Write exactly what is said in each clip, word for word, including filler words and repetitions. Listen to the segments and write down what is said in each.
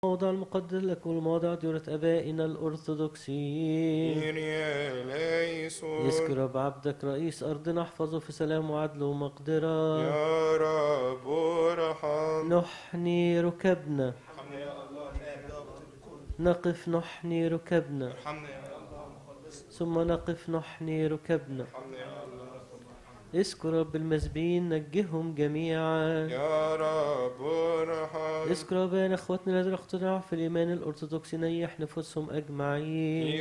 الموضع المقدس لكم الموضع دورة أبائنا الأرثوذكسيين. يذكر رب عبدك رئيس أرضنا، احفظه في سلام وعدل ومقدرة. يا رب ارحم. نحني ركبنا، نقف نحني ركبنا، ثم نقف نحني ركبنا. اذكر رب المسبين، نجهم جميعا. يا رب ارحم. اذكر بين اخواتنا الذين اقتنعوا في الايمان الارثوذكسي، نيح نفوسهم اجمعين.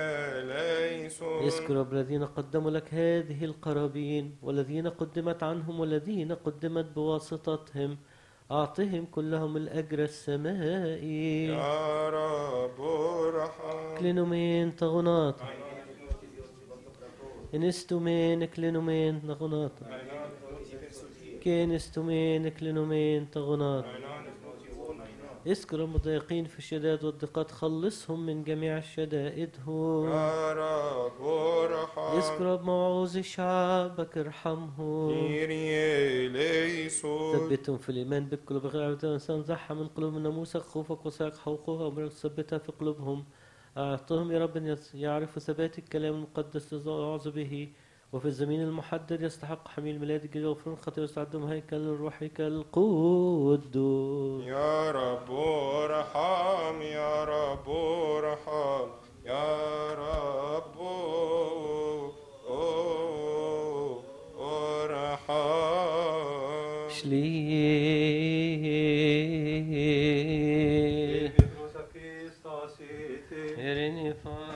اذكر رب الذين قدموا لك هذه القرابين، والذين قدمت عنهم، والذين قدمت بواسطتهم، اعطهم كلهم الاجر السمائي. يا رب ارحم. كلينومين تغناط انستومين كلينومين تغناط كينستومين كلينومين تغناط. اذكر المضايقين في الشدائد والضيقات، خلصهم من جميع الشدائد. يا رب ارحم. اذكر موعوظ شعبك، ارحمه. ثبتهم في الايمان بالقلوب غير عبادة الانسان، زحها من قلوب ناموسك خوفك وسعك حقوقها، وامرك ثبتها في قلوبهم. اعطهم يا رب ان يعرفوا ثبات الكلام المقدس الذي به، وفي الزمين المحدد يستحق حميل ميلاد الجديد وغفران الخطايا، ويستعدهم هيكل روحك القدوس. يا رب ارحم. يا رب ارحم. يا رب ارحم. شليه هرني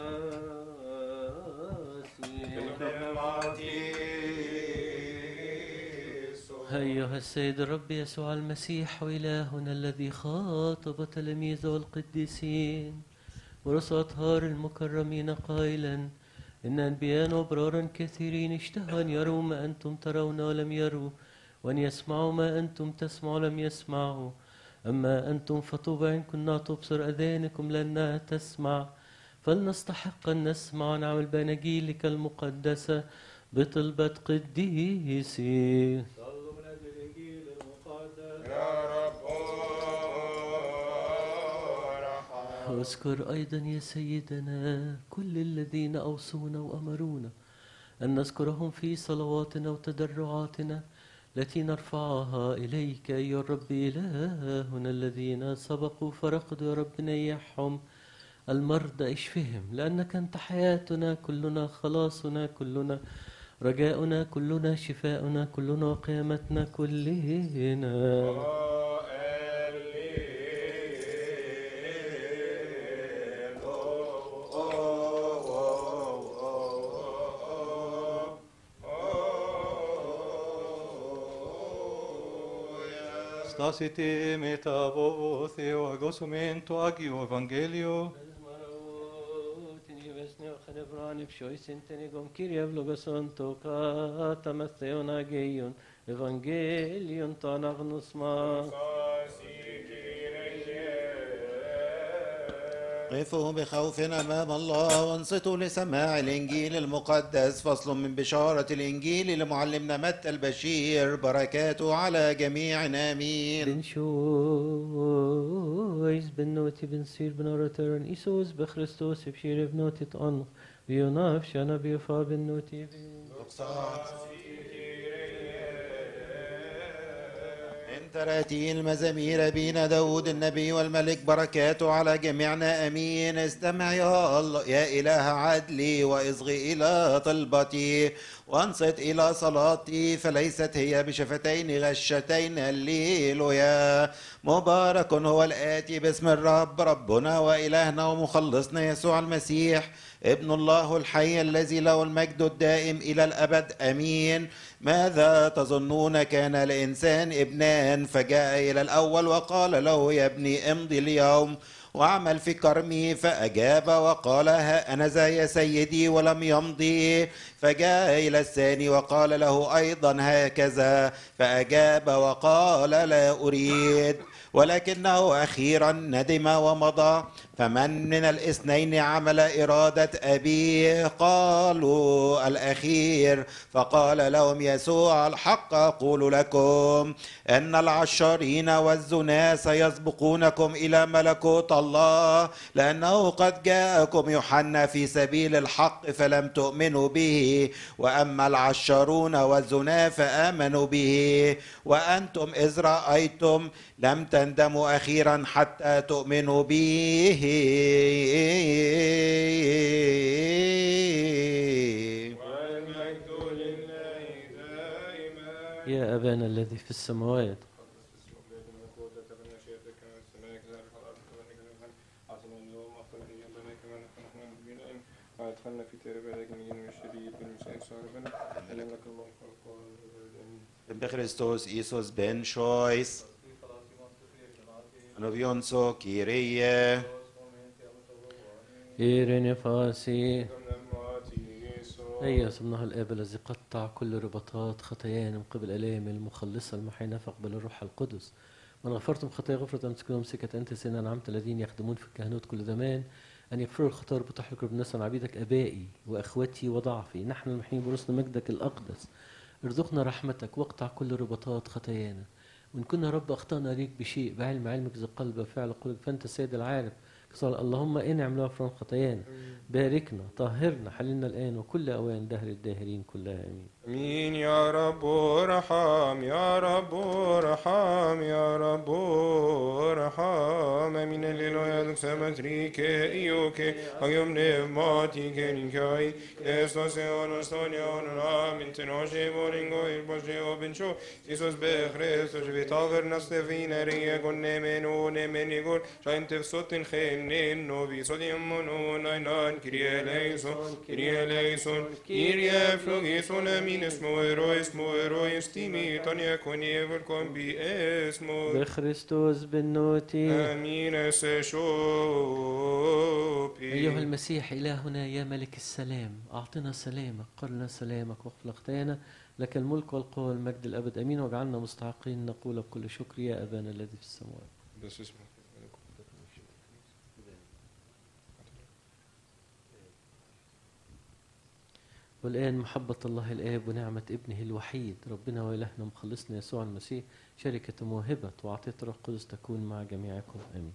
أيها السيد الرب يسوع المسيح وإلهنا الذي خاطب تلاميذه والقديسين ورسل أطهار المكرمين قائلا: إن أنبياء وأبرارا كثيرين اشتهوا أن يروا ما أنتم ترون ولم يروا، وأن يسمعوا ما أنتم تسمعوا ولم يسمعوا. أما أنتم فطوبى إن كنا تبصر أذانكم لأنها تسمع، فلنستحق أن نسمع ونعمل بأناجيلك المقدسة بطلبة قديسي. صلوا من أجل الإنجيل المقدس. يا رب ارحم. واذكر أيضا يا سيدنا كل الذين أوصونا وأمرونا أن نذكرهم في صلواتنا وتضرعاتنا التي نرفعها إليك أيها الرب إلهنا. الذين سبقوا فرقدوا يا رب نيحهم، المرضى اشفهم، لأنك أنت حياتنا كلنا، خلاصنا كلنا، رجاؤنا كلنا، شفاؤنا كلنا، وقيامتنا كلنا. Stasiti metavothi o agosumento agio evangelio. Evangelion tanagnus ma. قفوا بخوف أمام الله وانصتوا لسماع الإنجيل المقدس. فصل من بشارة الإنجيل لمعلمنا متى البشير، بركاته على جميعنا آمين. بنشويس بنوتي بنصير بنورترن إيسوس بخريستوس بشير بنوتي تأنق بيوناف شانا بيفا بنوتي تراتيل المزامير بين داود النبي والملك، بركاته على جميعنا امين. استمع يا الله يا اله عدلي، واصغي الى طلبتي، وانصت الى صلاتي، فليست هي بشفتين غشتين. هللويا. مبارك هو الآتي باسم الرب، ربنا وإلهنا ومخلصنا يسوع المسيح ابن الله الحي الذي له المجد الدائم إلى الأبد آمين. ماذا تظنون؟ كان لإنسان ابنان، فجاء إلى الأول وقال له: يا ابني امضي اليوم واعمل في كرمي. فأجاب وقال ها أنا ذا يا سيدي، ولم يمضي. فجاء إلى الثاني وقال له أيضا هكذا، فأجاب وقال لا أريد. ولكنه أخيرا ندم ومضى. فمن من الاثنين عمل إرادة أبيه؟ قالوا الأخير. فقال لهم يسوع الحق أقول لكم أن العشارين والزنا سيسبقونكم إلى ملكوت الله. لأنه قد جاءكم يوحنا في سبيل الحق فلم تؤمنوا به، وأما العشارون والزنا فآمنوا به. وأنتم إذ رأيتم لم تندموا أخيرا حتى تؤمنوا به. والمجد لله دائما. يا أبانا الذي في السماوات. وادخلنا في تربة لكن من الشرير بالمسيح صاربنا ألم لك الله بخريستوس إيسوس بن شويس نوفيونسو كيريه إيرين فاسي. هيا سبناها الآب الذي قطع كل رباطات خطايانا من قبل آلام المخلصة المحينة، فاقبل الروح القدس. من غفرتم خطايا غفرة أمسكنا ومسكت أنت سيدنا نعمت الذين يخدمون في الكهنوت كل زمان أن يغفروا الخطايا وتحرك بالناس عبيدك أبائي وأخوتي وضعفي، نحن المحيين برسل مجدك الأقدس. ارزقنا رحمتك واقطع كل رباطات خطايانا. وإن كنا رب أخطأنا ليك بشيء بعلم علمك ذي القلب فعل قلوب فأنت السيد العارف. اللهم انعم لنا فرام خطايانا، باركنا طهرنا حللنا الآن وكل أوان دهر الداهرين كلها آمين. امين يا رب ارحم يا رب ارحم يا رب ارحم. امين الليل سمتريك ايوك ايوم نماتيك نكاي استاسيون استانيون امين تنوشي بولينغو البوشي وبنشو يسوس بخريستوس بيتاغر نستفين ريه كن منو نمنيغور شاين تفسوتن خينين نوبي صديم منون اينان كريه ليسون كريه ليسون كريه فلوغيسون امين اسمو إيرو اسمو إيرو استيمي تانيا كوني ولكم بي اسمو بخريستوس بالنوتي. امين اسشوبي. أيها المسيح إلهنا يا ملك السلام، أعطنا سلامك قرنا سلامك واغفر خطايانا، لك الملك والقوة والمجد الأبد آمين. واجعلنا مستحقين نقول بكل شكر يا أبانا الذي في السماوات. بس اسمه والآن محبة الله الآب ونعمة ابنه الوحيد ربنا وإلهنا مخلصنا يسوع المسيح شركة موهبة وعطية الروح القدس تكون مع جميعكم آمين.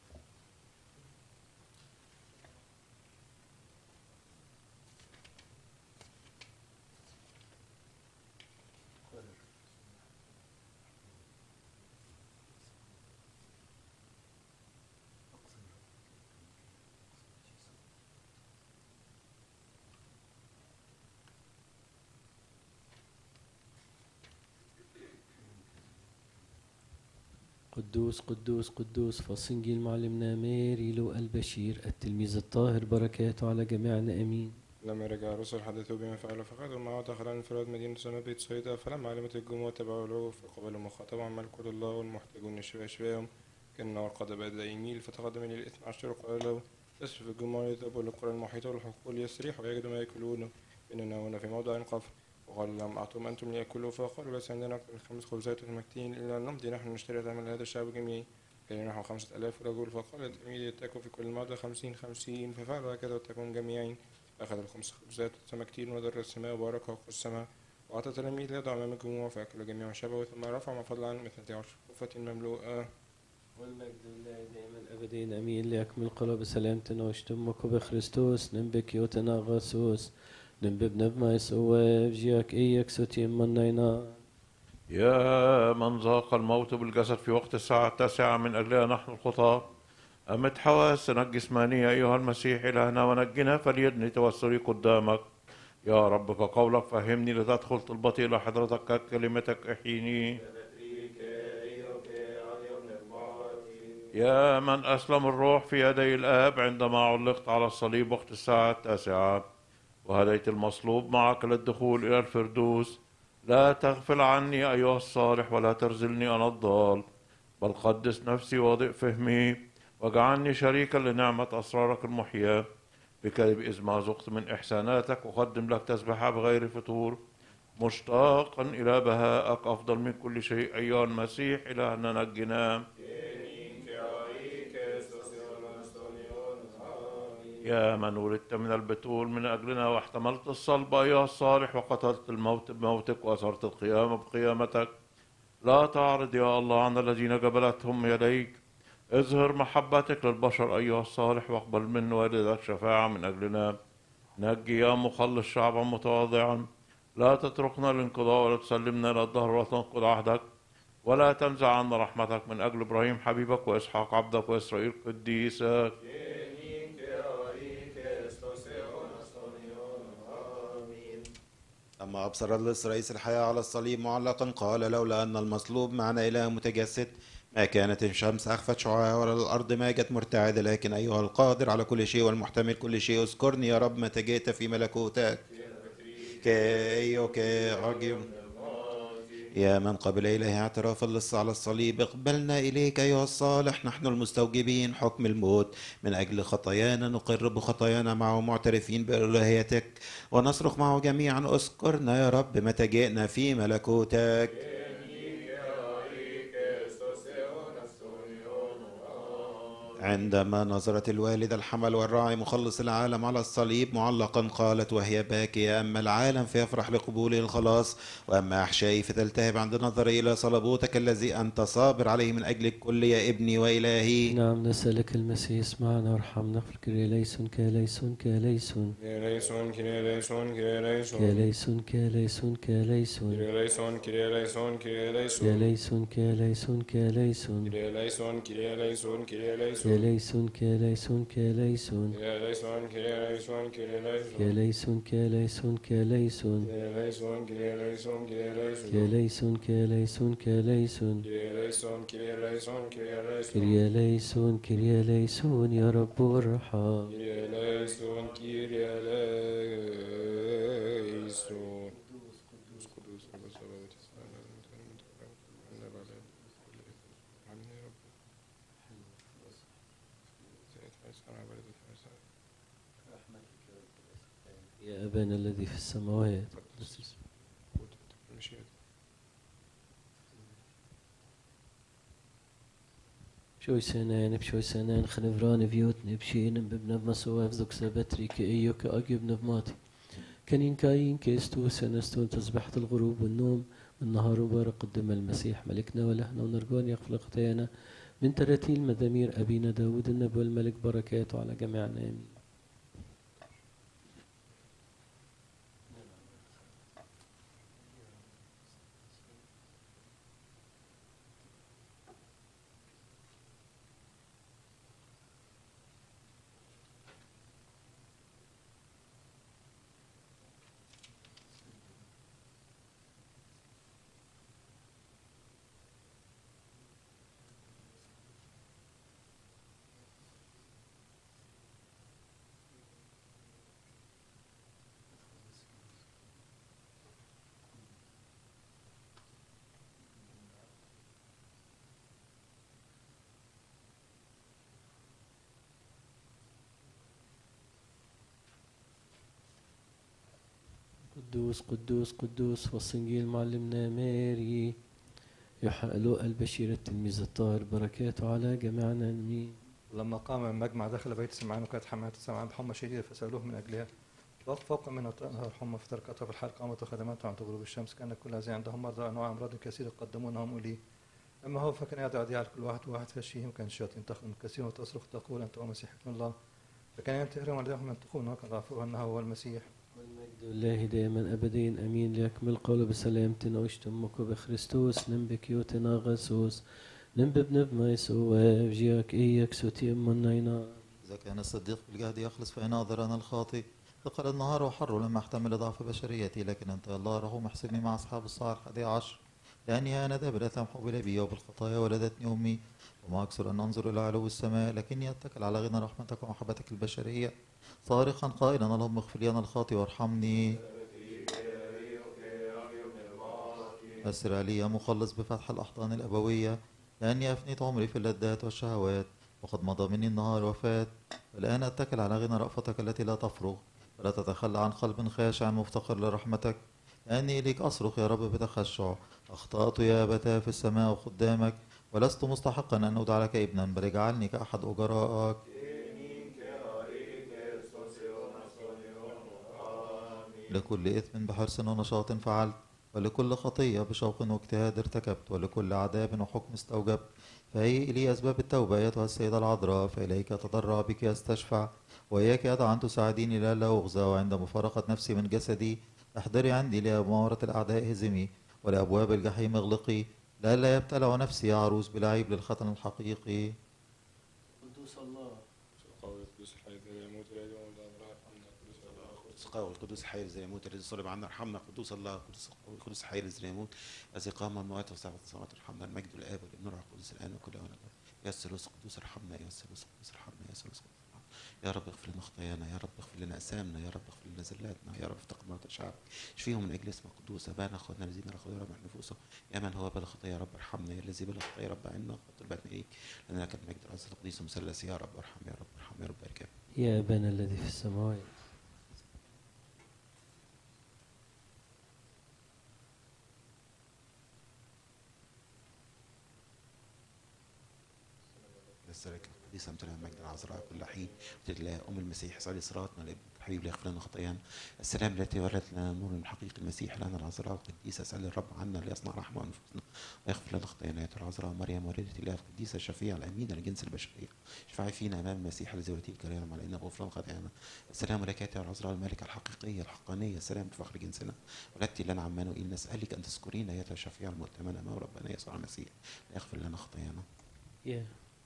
قدوس قدوس قدوس فصنجي المعلمنا ماري لو البشير التلميذ الطاهر بركاته على جميعنا امين. لما رجع الرسل حدثوا بما فعلوا فقالوا معه دخل انفراد مدينة سنة بيت صيدا، فلما علمت الجموع تبعوا له فقبلوا مخاطبا ملكوت الله والمحتاجون الشفاء شفاهم كان قد بدأ يميل، فتقدم إلى الاثنى عشر وقال له اسف الجموع يذهبوا للقرى المحيطة والحقول يستريحوا ويجدوا ما يأكلونه إننا هنا في موضع قفر. وقال لهم أعطوهم أنتم ليأكلوا، فقالوا ليس عندنا أكثر من خمس خبزات وتمكتين إلا أن نمضي نحن نشتري ثمن هذا الشعب جميع، كان نحو خمسة آلاف رجل. فقال التلميذ يتكوا في كل موضع خمسين خمسين، ففعلوا هكذا واتكون جميعين. أخذ الخمس خبزات والسمكتين ودر السماء وباركها وقسمها وأعطى التلاميذ يضع أمام الجموع فأكلوا جميعا شبعوا، ثم رفع ما فضل عنهم اثنتي عشر خفة مملوءة. والمجد لله دائما الأبدين أمين. ليكمل قلوب سلامتنا واشتمك بخريستوس نمبك يوتنا غاسوس نمبب نبما يسوى جياك إياك سوتيم منينا. يا من ذاق الموت بالجسد في وقت الساعة التاسعة من أجلها نحن الخطاة، أمت حواسنا الجسمانية أيها المسيح إلهنا ونجنا، فليدني توسلي قدامك يا رب كقولك فهمني لتدخل طلبتي إلى حضرتك كلمتك احييني. يا من أسلم الروح في يدي الآب عندما علقت على الصليب وقت الساعة التاسعة، وهديت المصلوب معك للدخول إلى الفردوس، لا تغفل عني أيها الصالح ولا ترزلني أنا الضال، بل قدس نفسي وضئ فهمي واجعلني شريكا لنعمة أسرارك المحياة، بكي إذ ما ذقت من إحساناتك أقدم لك تسبحة بغير فتور، مشتاقا إلى بهائك أفضل من كل شيء أيها المسيح إلهنا نجنا. يا من ولدت من البتول من أجلنا واحتملت الصلب أيها الصالح وقتلت الموت بموتك وأثرت القيامة بقيامتك، لا تعرض يا الله عن الذين جبلتهم يديك، اظهر محبتك للبشر أيها الصالح واقبل من والدك شفاعة من أجلنا. نجي يا مخلص شعبا متواضعا، لا تتركنا للانقضاء ولا تسلمنا إلى الدهر ولا تنقض عهدك، ولا تنزع عنا رحمتك من أجل إبراهيم حبيبك وإسحاق عبدك وإسرائيل قديسك. أما أبصر اللص رئيس الحياة على الصليب معلقا قال لولا أن المصلوب معنا إله متجسد ما كانت الشمس أخفت شعاعها ولا الأرض ماجت مرتعدة، لكن أيها القادر على كل شيء والمحتمل كل شيء اذكرني يا رب متى جئت في ملكوتك. كأيوك أرجم يا من قبل إليه اعتراف اللص على الصليب، اقبلنا إليك أيها الصالح نحن المستوجبين حكم الموت من أجل خطايانا، نقر بخطايانا معه معترفين بإلهيتك ونصرخ معه جميعا اذكرنا يا رب متى جئنا في ملكوتك. عندما نظرت الوالدة الحمل والراعي مخلص العالم على الصليب معلقا قالت وهي باكية أما العالم فيفرح لقبوله الخلاص، وأما أحشائي فتلتهب عند نظري إلى صلبوتك الذي أنت صابر عليه من أجل الكل يا ابني وإلهي. نعم نسألك المسيح اسمعنا وارحمنا اغفر كريليسون كاليسون كاليسون كريليسون كريليسون كريليسون كاليسون كاليسون كاليسون كريليسون كريليسون كريليسون كاليسون كاليسون كاليسون كريليسون كريليسون كريليسون كاليسون كاليسون كاليسون كريليسون كريليسون كريليسون كاليسون كاليسون كاليسون كريليسون كريليسون كريليسون كاليسون كاليسون كاليسون كريليسون كريليسون كريليسون كرياليسون كرياليسون يا رب ارحم. كريليسون كريليسون قدوس قدوس رب السماوات يا أبانا الذي في السماوات بشوي سنان بشوي سنان خنفران فيوتني بشين ببنا بمسواف زوك سبتري كأيو كأجيب نفماتي كنين كاين كيستو سنستون تسبحت الغروب والنوم من نهار مبارك قدم المسيح ملكنا ولهنا ونرجون يغفر خطايانا من تراتيل مزامير أبينا داود النبي والملك بركاته على جميعنا آمين. قدوس قدوس قدوس فالصنجيل معلمنا ماري يحقق له البشير التلميذ الطاهر بركاته على جميعنا امين. لما قام من المجمع دخل بيت سمعان وكانت حماة سمعان بحمى شديدة فسألوه من أجلها. ضغط فوق منها الحمى فتركتها في الحال قامت وخدمته عند غروب الشمس كان كل الذين عندهم مرضى أنواع أمراض كثيرة يقدمونهم إليه. أما هو فكان يدعو على كل واحد وواحد فشيهم وكان الشياطين تخدم كثير وتصرخ تقول أنت هو مسيح ابن الله. فكان ينتهرهم عليهم ينطقون وكان رافعوا أنه هو المسيح. والمجد لله دائما أبديا أمين. ليكمل قوله بسلامتنا واشتمك بخريستوس نمبك يوتنا غسوس نمب بنب ما يسوى فجيك إياك سوتي أمنينا. إذا كان الصديق بالجهد يخلص فإن أقدر أنا الخاطئ. ثقل النهار وحر لما أحتمل ضعف بشريتي لكن أنت الله رحوم احسبني مع أصحاب الساعة الحادية عشر لأني أنا دابر تمحو بلا بي وبالخطايا ولدتني أمي وما أكثر أن أنظر إلى علو السماء لكني أتكل على غنى رحمتك ومحبتك البشرية صارخا قائلا اللهم اغفر لي أنا الخاطئ وارحمني. أسرع لي يا مخلص بفتح الأحضان الأبوية لأني أفنيت عمري في اللذات والشهوات وقد مضى مني النهار وفات والآن أتكل على غنى رأفتك التي لا تفرغ ولا تتخلى عن قلب خاشع مفتقر لرحمتك لأني إليك أصرخ يا رب بتخشع. أخطأت يا أبتاه في السماء قدامك ولست مستحقا أن أدعى لك ابنا بل اجعلني كأحد أجرائك. لكل إثم بحرص ونشاط فعلت ولكل خطية بشوق واجتهاد ارتكبت ولكل عذاب وحكم استوجبت فهي إلي أسباب التوبة أيتها السيدة العذراء فإليك أتضرع بك أستشفع وإياك أدعى أن تساعديني لئلا أغزى وعند مفارقة نفسي من جسدي احضري عندي لمؤامرة الأعداء هزمي ولأبواب الجحيم اغلقي لئلا يبتلع نفسي يا عروس بلا عيب للختن الحقيقي. قدوس الله قول القدوس الحي الذي يموت الذي صلب عنا ارحمنا. قدوس الله قدوس الحي الذي يموت الذي قام من الاموات وسبعة السماوات ارحمنا. المجد للاب والابن والروح القدس الان وكل اوان. يا الثالوث القدوس ارحمنا يا الثالوث القدوس ارحمنا يا الثالوث القدوس يا رب اغفر لنا خطايانا يا رب اغفر لنا اثامنا يا رب اغفر لنا زلاتنا يا رب افتقد موتى شعبك اشفيهم من اجل اسمك قدوس. ابانا اخواتنا الذين لا خذوا رب نفوسهم يا من هو بلا خطايا يا رب ارحمنا يا الذي بلا خطايا يا رب عنا خط البدن اليك لان لك المجد العز القديس المثلث يا رب ارحم يا رب ارحم يا رب بارك يا ابانا الذي في السماوات. السلام القديسة امتلأ المجد العذراء كل حين وتتلاقى أم المسيح صلي صلاتنا لابن الحبيب ليغفر لنا خطايانا. السلام التي ولدت لنا نور من حقيقة المسيح لنا العذراء القديسة اسأل الرب عنا ليصنع رحمة ونفوسنا ويغفر لنا خطايانا. يا العذراء مريم والدة الله القديسة الشفيعة الأمينة لجنس البشرية اشفعي فينا أمام المسيح الذي ولدتيه الكريم علينا غفران خطايانا. السلام لك يا العذراء الملكة الحقيقية الحقانية السلام بفخر جنسنا ولدت لنا عمانوئيل نسألك أن تذكرينا يا الشفيعة المؤتمنة أمام ربنا يسوع المسيح ليغفر لنا خطايانا. يا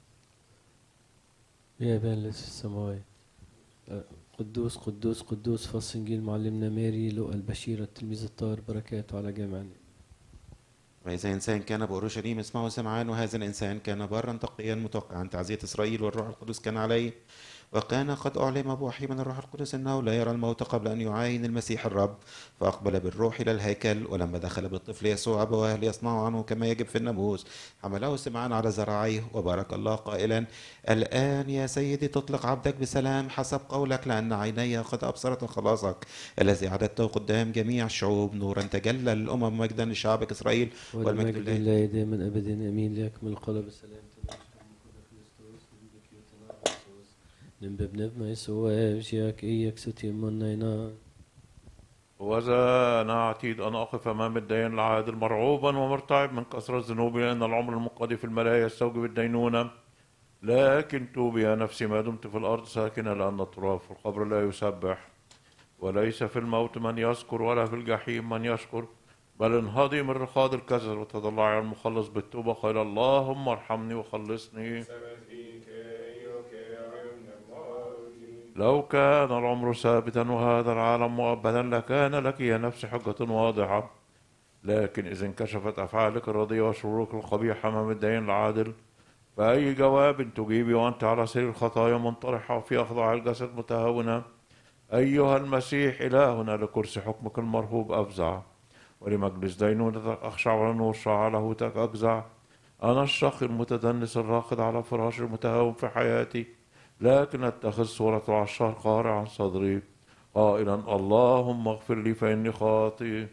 يا ابانا الذي في السماوات. قدوس قدوس قدوس فالصنجيل معلمنا ماري لقى البشير التلميذ الطاهر بركاته على جميعنا. وإذا إنسان كان بأورشليم اسمه سمعان وهذا الإنسان كان برا تقيا متوقعا تعزية إسرائيل والروح القدس كان عليه وكان قد أعلم بوحي من الروح القدس أنه لا يرى الموت قبل أن يعاين المسيح الرب فأقبل بالروح إلى الهيكل ولما دخل بالطفل يسوع أبواه ليصنعوا عنه كما يجب في الناموس حمله سمعان على ذراعيه وبارك الله قائلا الآن يا سيدي تطلق عبدك بسلام حسب قولك لأن عيني قد أبصرت خلاصك الذي عددته قدام جميع الشعوب نورا تجلى للأمم مجدا لشعبك إسرائيل والمجد لله دائما أبدا أمين. ليكمل قول بسلام نمب بنب ما يسوى فجيك إياك ستي منينا. وذا أنا عتيد أن أقف أمام الدين العادل مرعوبا ومرتعب من كثرة ذنوبي لأن العمر المنقضي في الملاهي يستوجب الدينونة لكن توبي يا نفسي ما دمت في الأرض ساكنة لأن التراب في القبر لا يسبح وليس في الموت من يذكر ولا في الجحيم من يشكر بل انهضي من رقاد الكسل وتضلعي على المخلص بالتوبة قال اللهم ارحمني وخلصني. لو كان العمر ثابتا وهذا العالم مؤبدا لكان لك يا نفس حجة واضحة لكن إذا انكشفت أفعالك الرديئة وشرورك القبيحة أمام الدين العادل فأي جواب تجيبي وأنت على سرير الخطايا منطرحة وفي أخضاع الجسد متهاونة. أيها المسيح إلهنا لكرسي حكمك المرهوب أفزع ولمجلس دينونتك أخشع ولنور شعر لاهوتك أجزع. أنا الشقي المتدنس الراقد على فراش المتهاون في حياتي لكن اتخذ صورة العشار قارع عن صدري قائلا اللهم اغفر لي فإني خاطئ.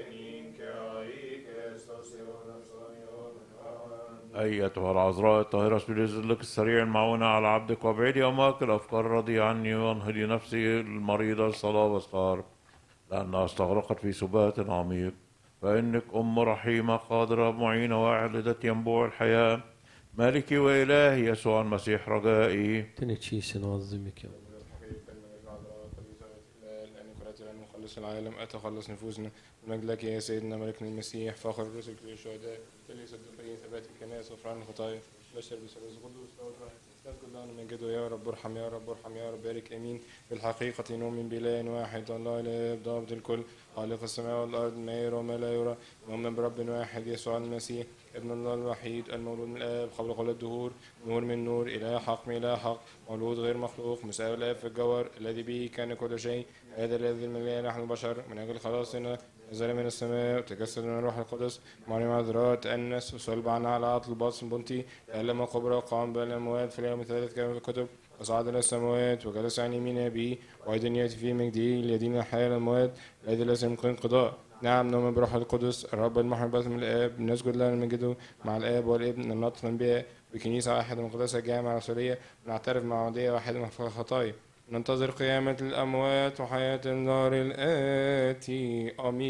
أيتها العذراء الطاهرة اسبلي ظلك السريع المعونة على عبدك وابعدي أماك الأفكار الرديئة عني وانهضي نفسي المريضة الصلاة والسهر لأنها استغرقت في سبات عميق، فإنك أم رحيمة قادرة معينة واعدة ينبوع الحياة، مالكي وإلهي يسوع المسيح رجائي. تنتشيس نعظمك يا رب. مخلص العالم أتخلص نفوسنا المجد لك يا سيدنا ملكنا المسيح فاخر الرسل كل الشهداء كل صديقين ثبات الكنائس وفرعان الخطايا بشر بسرز قدوس نسجد الله نمجده يا رب ارحم يا رب ارحم يا رب بارك امين. بالحقيقة نؤمن بإله واحد الله الآب ضابط الكل خالق السماء والأرض ما يرى وما لا يرى نؤمن برب واحد يسوع المسيح ابن الله الوحيد المولود من الآب قبل كل الدهور نور من نور إله حق من إله حق مولود غير مخلوق مساوي الآب في الجوهر الذي به كان كل شيء هذا الذي المليان نحن البشر من أجل خلاصنا نزل من السماء وتجسد من الروح القدس مريم عذراء تأنس وصلب عنها على عطل الباطس البنطي تألم وقبر وقام بين الأموات في اليوم الثالث كما في الكتب وصعد إلى السماوات وجلس عن يمين أبيه وأيضا يأتي في مجده ليدين الحياة الأموات الذي ليس يمكن انقضاء. نعم نؤمن بروح القدس الرب المحب من الآب نسجد له نمجده مع الآب والابن النطق الأنبياء بكنيسة واحدة مقدسة جامعة رسولية ونعترف مع عودية واحدة من الخطايا ننتظر قيامة الأموات وحياة النار الآتي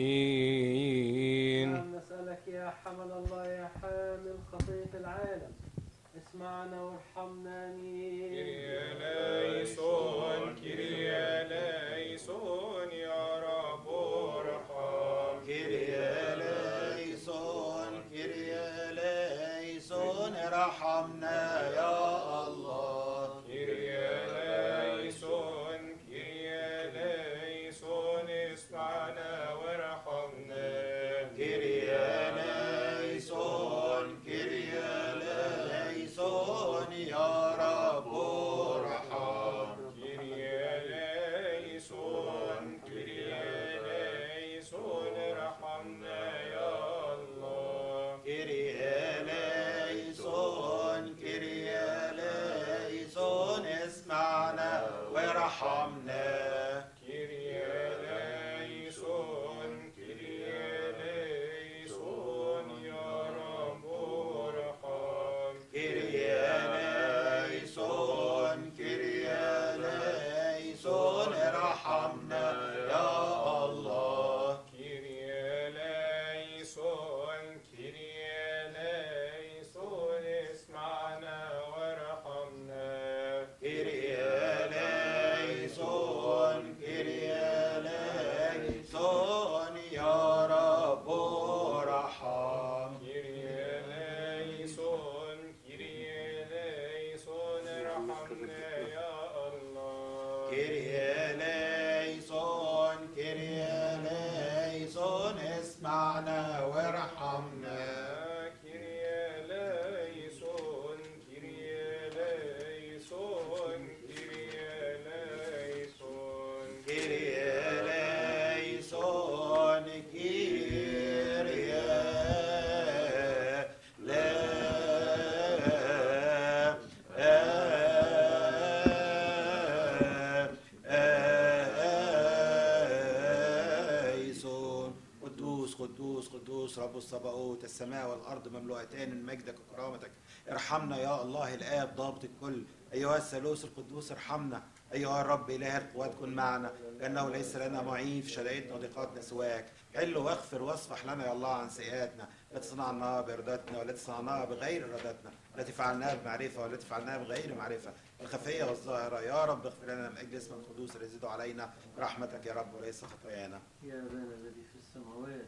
آمين. نسألك يا حمل الله يا حامل خطية العالم اسمعنا وارحمنا آمين. كيريا ليسون كيريا ليسون يا رب ارحم. كيريا ليسون كيريا ليسون ارحمنا يا الله. كيريا ليسون كيريا ليسون اسمعنا وارحمنا. كيريا ليسون كيريا ليسون يا رب ارحم. كيريا ليسون كيريا ليسون ارحمنا يا الله. كيريا ليسون كيريا ليسون اسمعنا وارحمنا. كيريا ليسون كيريا ليسون يا رب ارحم. كيريا ليسون كيريا ليسون ارحمنا يا الله. كيريا ليسون كيريا ليسون اسمعنا وارحمنا. كيريا ليسون كيريا ليسون يا رب ارحم. كيريا ليسون كيريا ليسون ارحمنا يا الله. كيريا ليسون كيريا ليسون اسمعنا وارحمنا. كيريا ليسون كيريا ليسون كيريا ليسون. كيريا ليسون كيريا ليسون. قدوس قدوس قدوس رب الصباؤوت السماء والأرض مملوءتان من مجدك وكرامتك. ارحمنا يا الله الآب ضابط الكل أيها الثالوث القدوس ارحمنا. أيها الرب إله القوات كن معنا لأنه ليس لنا معين في شدائدنا وضيقاتنا سواك. حل واغفر واصفح لنا يا الله عن سيئاتنا التي صنعناها بإرادتنا والتي صنعناها بغير إرادتنا التي فعلناها بمعرفة والتي فعلناها بغير معرفة الخفية والظاهرة. يا رب اغفر لنا من أجل اسمك القدوس الذي يزيد علينا برحمتك يا رب وليس خطايانا. يا أبانا الذي في السماوات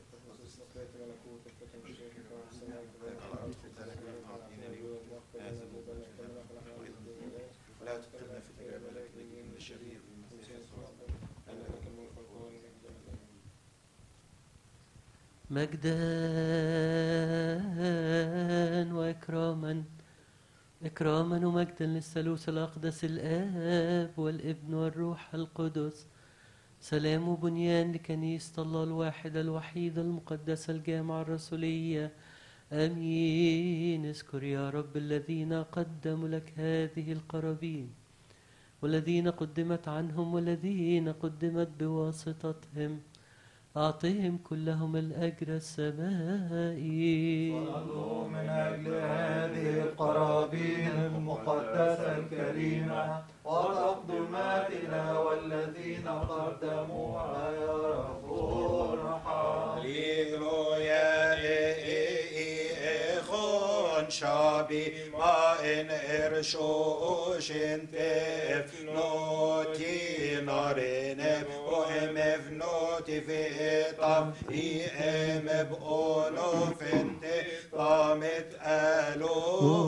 ولا تدخلنا في تجربة لكن نجينا من الشرير. مجدا وإكراما إكراما ومجدا للثالوث الأقدس الآب والابن والروح القدس. سلام وبنيان لكنيسة الله الواحدة الوحيدة المقدسة الجامعة الرسولية. آمين. اذكر يا رب الذين قدموا لك هذه القرابين والذين قدمت عنهم والذين قدمت بواسطتهم أعطهم كلهم الأجر السمائي. صلوا من أجل هذه القرابين المقدسة الكريمة وتقدماتنا والذين قدموها يا رب ارحم. شابي ما إن إرشوش انت افنوتي نارين وهم افنوتي في طم ام بقولوف انت طامت ألو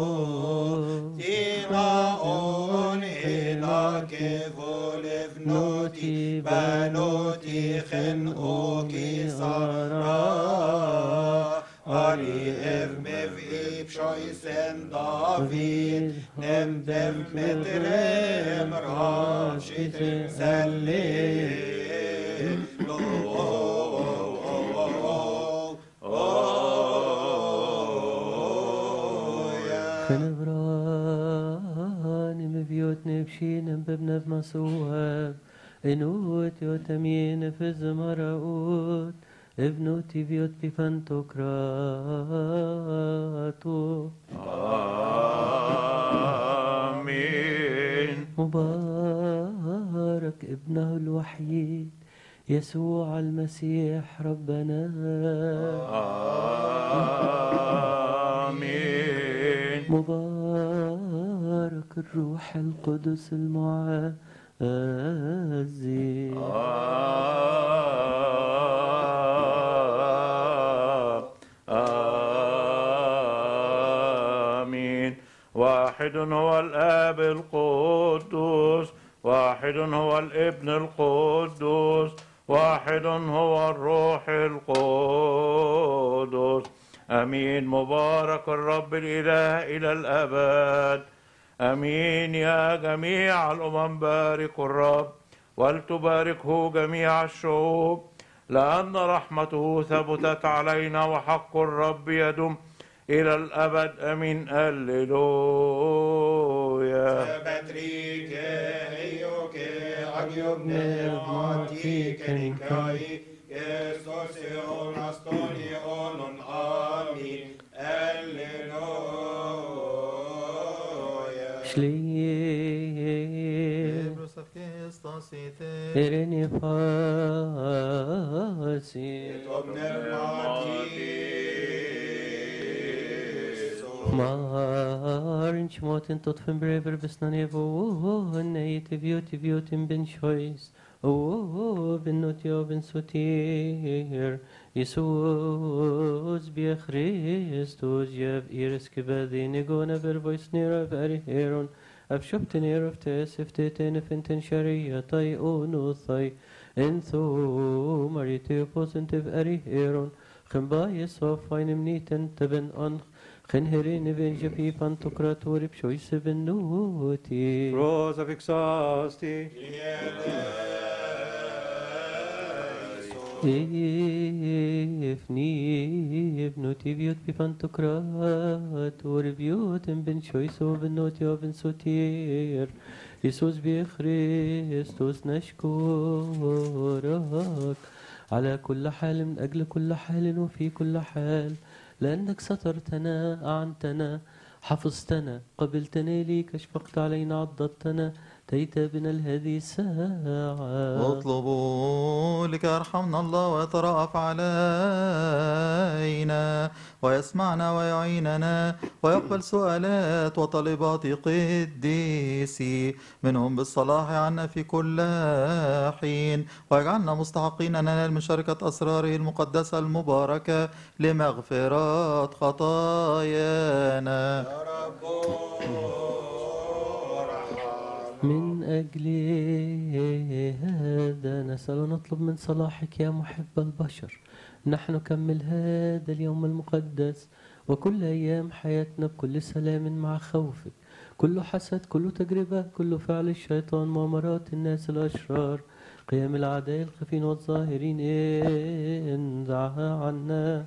تينا اون هنا كيفول افنوتي بنوتي خنقوكي سارا أري اف مفئي بشويسن دافيد نم دم مترم راشد سليم خنبراني مبيوتني بشين ببنا بمسواب انوت يوتمين في الزمرقوت ابنوتي بيوت بفانتوكراتو آمين. مبارك ابنه الوحيد يسوع المسيح ربنا. آمين. مبارك الروح القدس المعزي. آمين. واحد هو الآب القدوس، واحد هو الابن القدوس، واحد هو الروح القدس. آمين. مبارك الرب الإله إلى الأبد. آمين. يا جميع الأمم باركوا الرب ولتباركه جميع الشعوب، لأن رحمته ثبتت علينا وحق الرب يدم إلى الأبد. آمين. هللويا. باتريك ايوك اجيب نعمتي كنكاي كريستوس اون استوني اون امين. هللويا. شليه إرني فاسي طب نعمتي Marn schmoten tot van brever besnan evo nee te beauty beauty bin choice oh bin not yo bin sotir Jesus bi Christus jev iris kebadin gona ver voice nera ver heron أبشبت نير فتسفتين فنتن شرية طي أونو ثي إنثو مريتي بوسنتف أري هيرون خنباي صوفين منيتن تبن أنخ خنهرين بن جبي فانتقراتوري بشويس بن نوتي روزا فيكساستي إفني ابنوتي بيوت بفانتقراتوري بيوت بن شويس وبن نوتي وبن سوتير يسوس بخريستوس نشكرك على كل حال من أجل كل حال وفي كل حال لأنك سترتنا أعنتنا حفظتنا قبلتنا ليك أشفقت علينا عضدتنا تيت بنا لهذه الساعة اطلبوا لك يرحمنا الله ويترأف علينا ويسمعنا ويعيننا ويقبل سؤالات وطلبات قديسي منهم بالصلاح عنا في كل حين ويجعلنا مستحقين أن ننال من شركة أسراره المقدسة المباركة لمغفرة خطايانا يا رب من أجل هذا نسأل ونطلب من صلاحك يا محب البشر نحن نكمل هذا اليوم المقدس وكل أيام حياتنا بكل سلام مع خوفك كل حسد كل تجربة كل فعل الشيطان مؤامرات الناس الأشرار قيام الأعداء الخفين والظاهرين انزعها عنا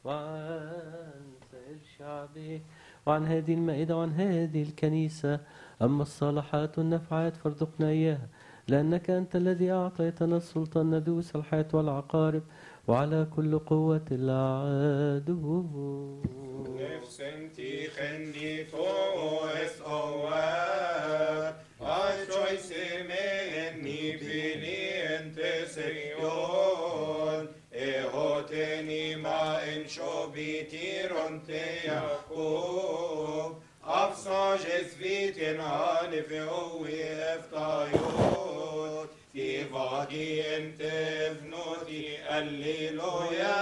وعن سائر شعبه وعن هذه المائدة وعن هذه الكنيسة أما الصالحات والنفعات فارزقنا إياها، لأنك أنت الذي أعطيتنا السلطان ندوس الحياة والعقارب وعلى كل قوة العدو. Nefsen ti chendi to es ower, achoise me ni pili ente seyon, ehoteni ma en shobitiron te Jakob, afsaj es vitin hanif owi eftayot, في فاقي انت ابنتي الليلويا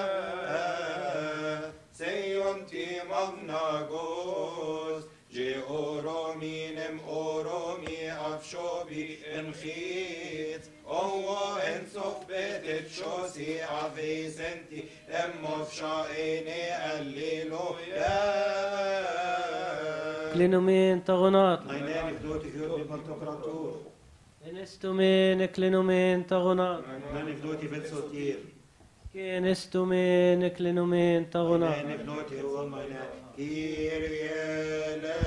سيونتي مغناغوس جي اورومي نم اورومي افشوبي انخيت او ان صحبت تشوسي عفيسنتي ام افشائني الليلويا كلينومين تغناط عيناني فدوتي في يوم بنتقراطور كنستومين كلينومين تغناط عيناني فدوتي في السوتير كنستومين كلينومين تغناط عيناني فدوتي هو معناه كيريالا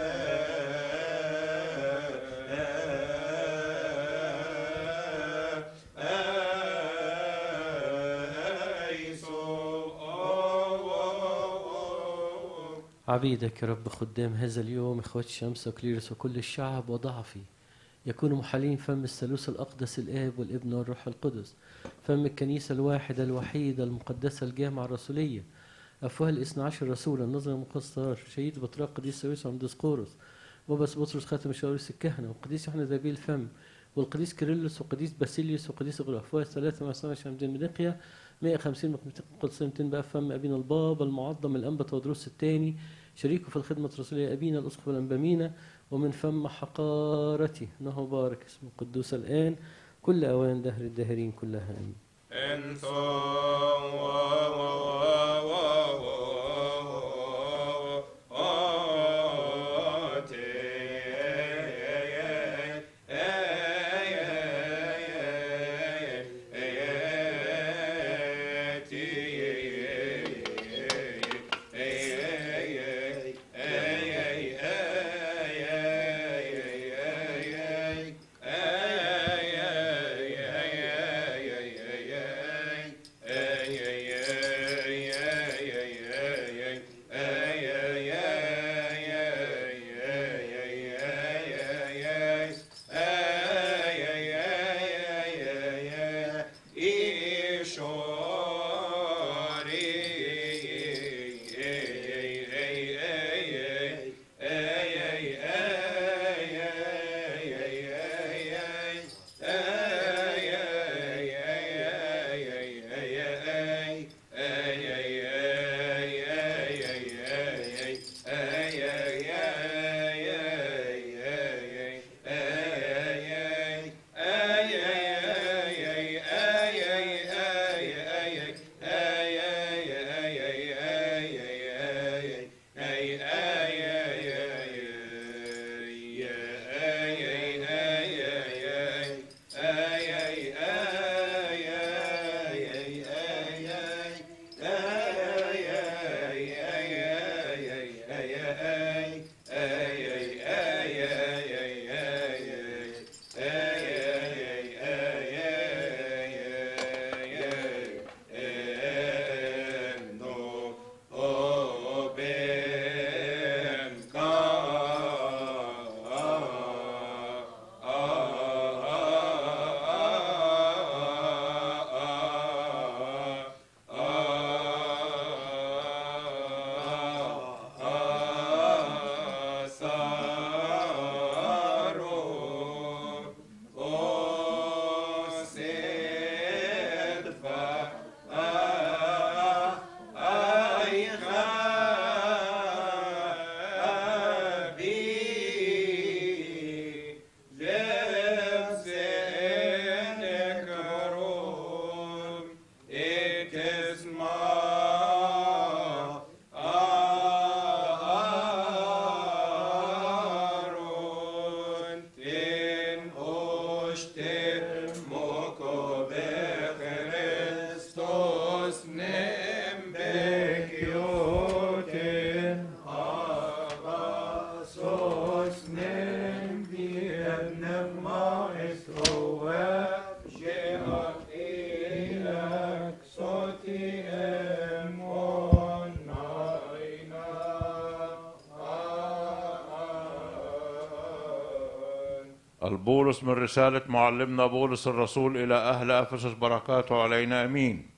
عبيدك يا رب خدام هذا اليوم إخوة الشمس وكليرس وكل الشعب وضعفي يكونوا محلين فم الثالوث الأقدس الآب والابن والروح القدس، فم الكنيسة الواحدة الوحيدة المقدسة الجامعة الرسولية، أفواه الاثنى عشر رسولا النظر المقصر شهيد بطريق قديس سويس عند ديسقورس وبس بطرس خاتم شاوريس الكهنة وقديس يوحنا ذبي الفم والقديس كيرلس وقديس باسيليوس وقديس غيره، أفواه الثلاثة مع سنة شمدين مدقية مئة وخمسين مقمتين قدسيمتين بقى فم أبينا البابا المعظم الأنبا تودروس الثاني شريكه في الخدمة الرسولية أبينا الأسقف الأنبامينا، ومن فم حقارته انه بارك اسمه القدوس الآن كل أوان دهر الداهرين كلها آمين. البولس من رسالة معلمنا بولس الرسول إلى أهل أفسس بركاته علينا أمين.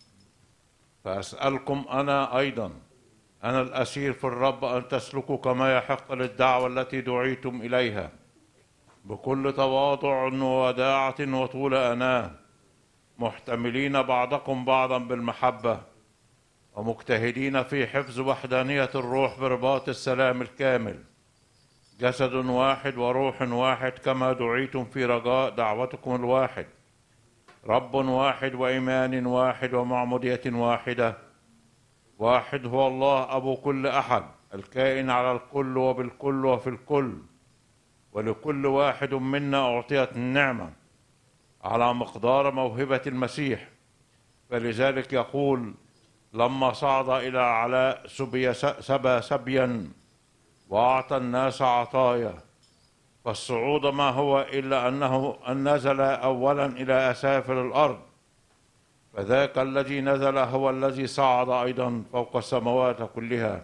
فأسألكم أنا أيضا أنا الأسير في الرب أن تسلكوا كما يحق للدعوة التي دعيتم إليها بكل تواضع ووداعة وطول أناة، محتملين بعضكم بعضا بالمحبة، ومجتهدين في حفظ وحدانية الروح برباط السلام الكامل، جسد واحد وروح واحد كما دعيتم في رجاء دعوتكم الواحد، رب واحد وإيمان واحد ومعمودية واحدة، واحد هو الله أبو كل أحد الكائن على الكل وبالكل وفي الكل، ولكل واحد منا أعطيت النعمة على مقدار موهبة المسيح. فلذلك يقول: لما صعد إلى علاء سبي سبى سبيا وأعطى الناس عطايا. فالصعود ما هو إلا أنه أن نزل أولا إلى أسافل الأرض، فذاك الذي نزل هو الذي صعد أيضا فوق السماوات كلها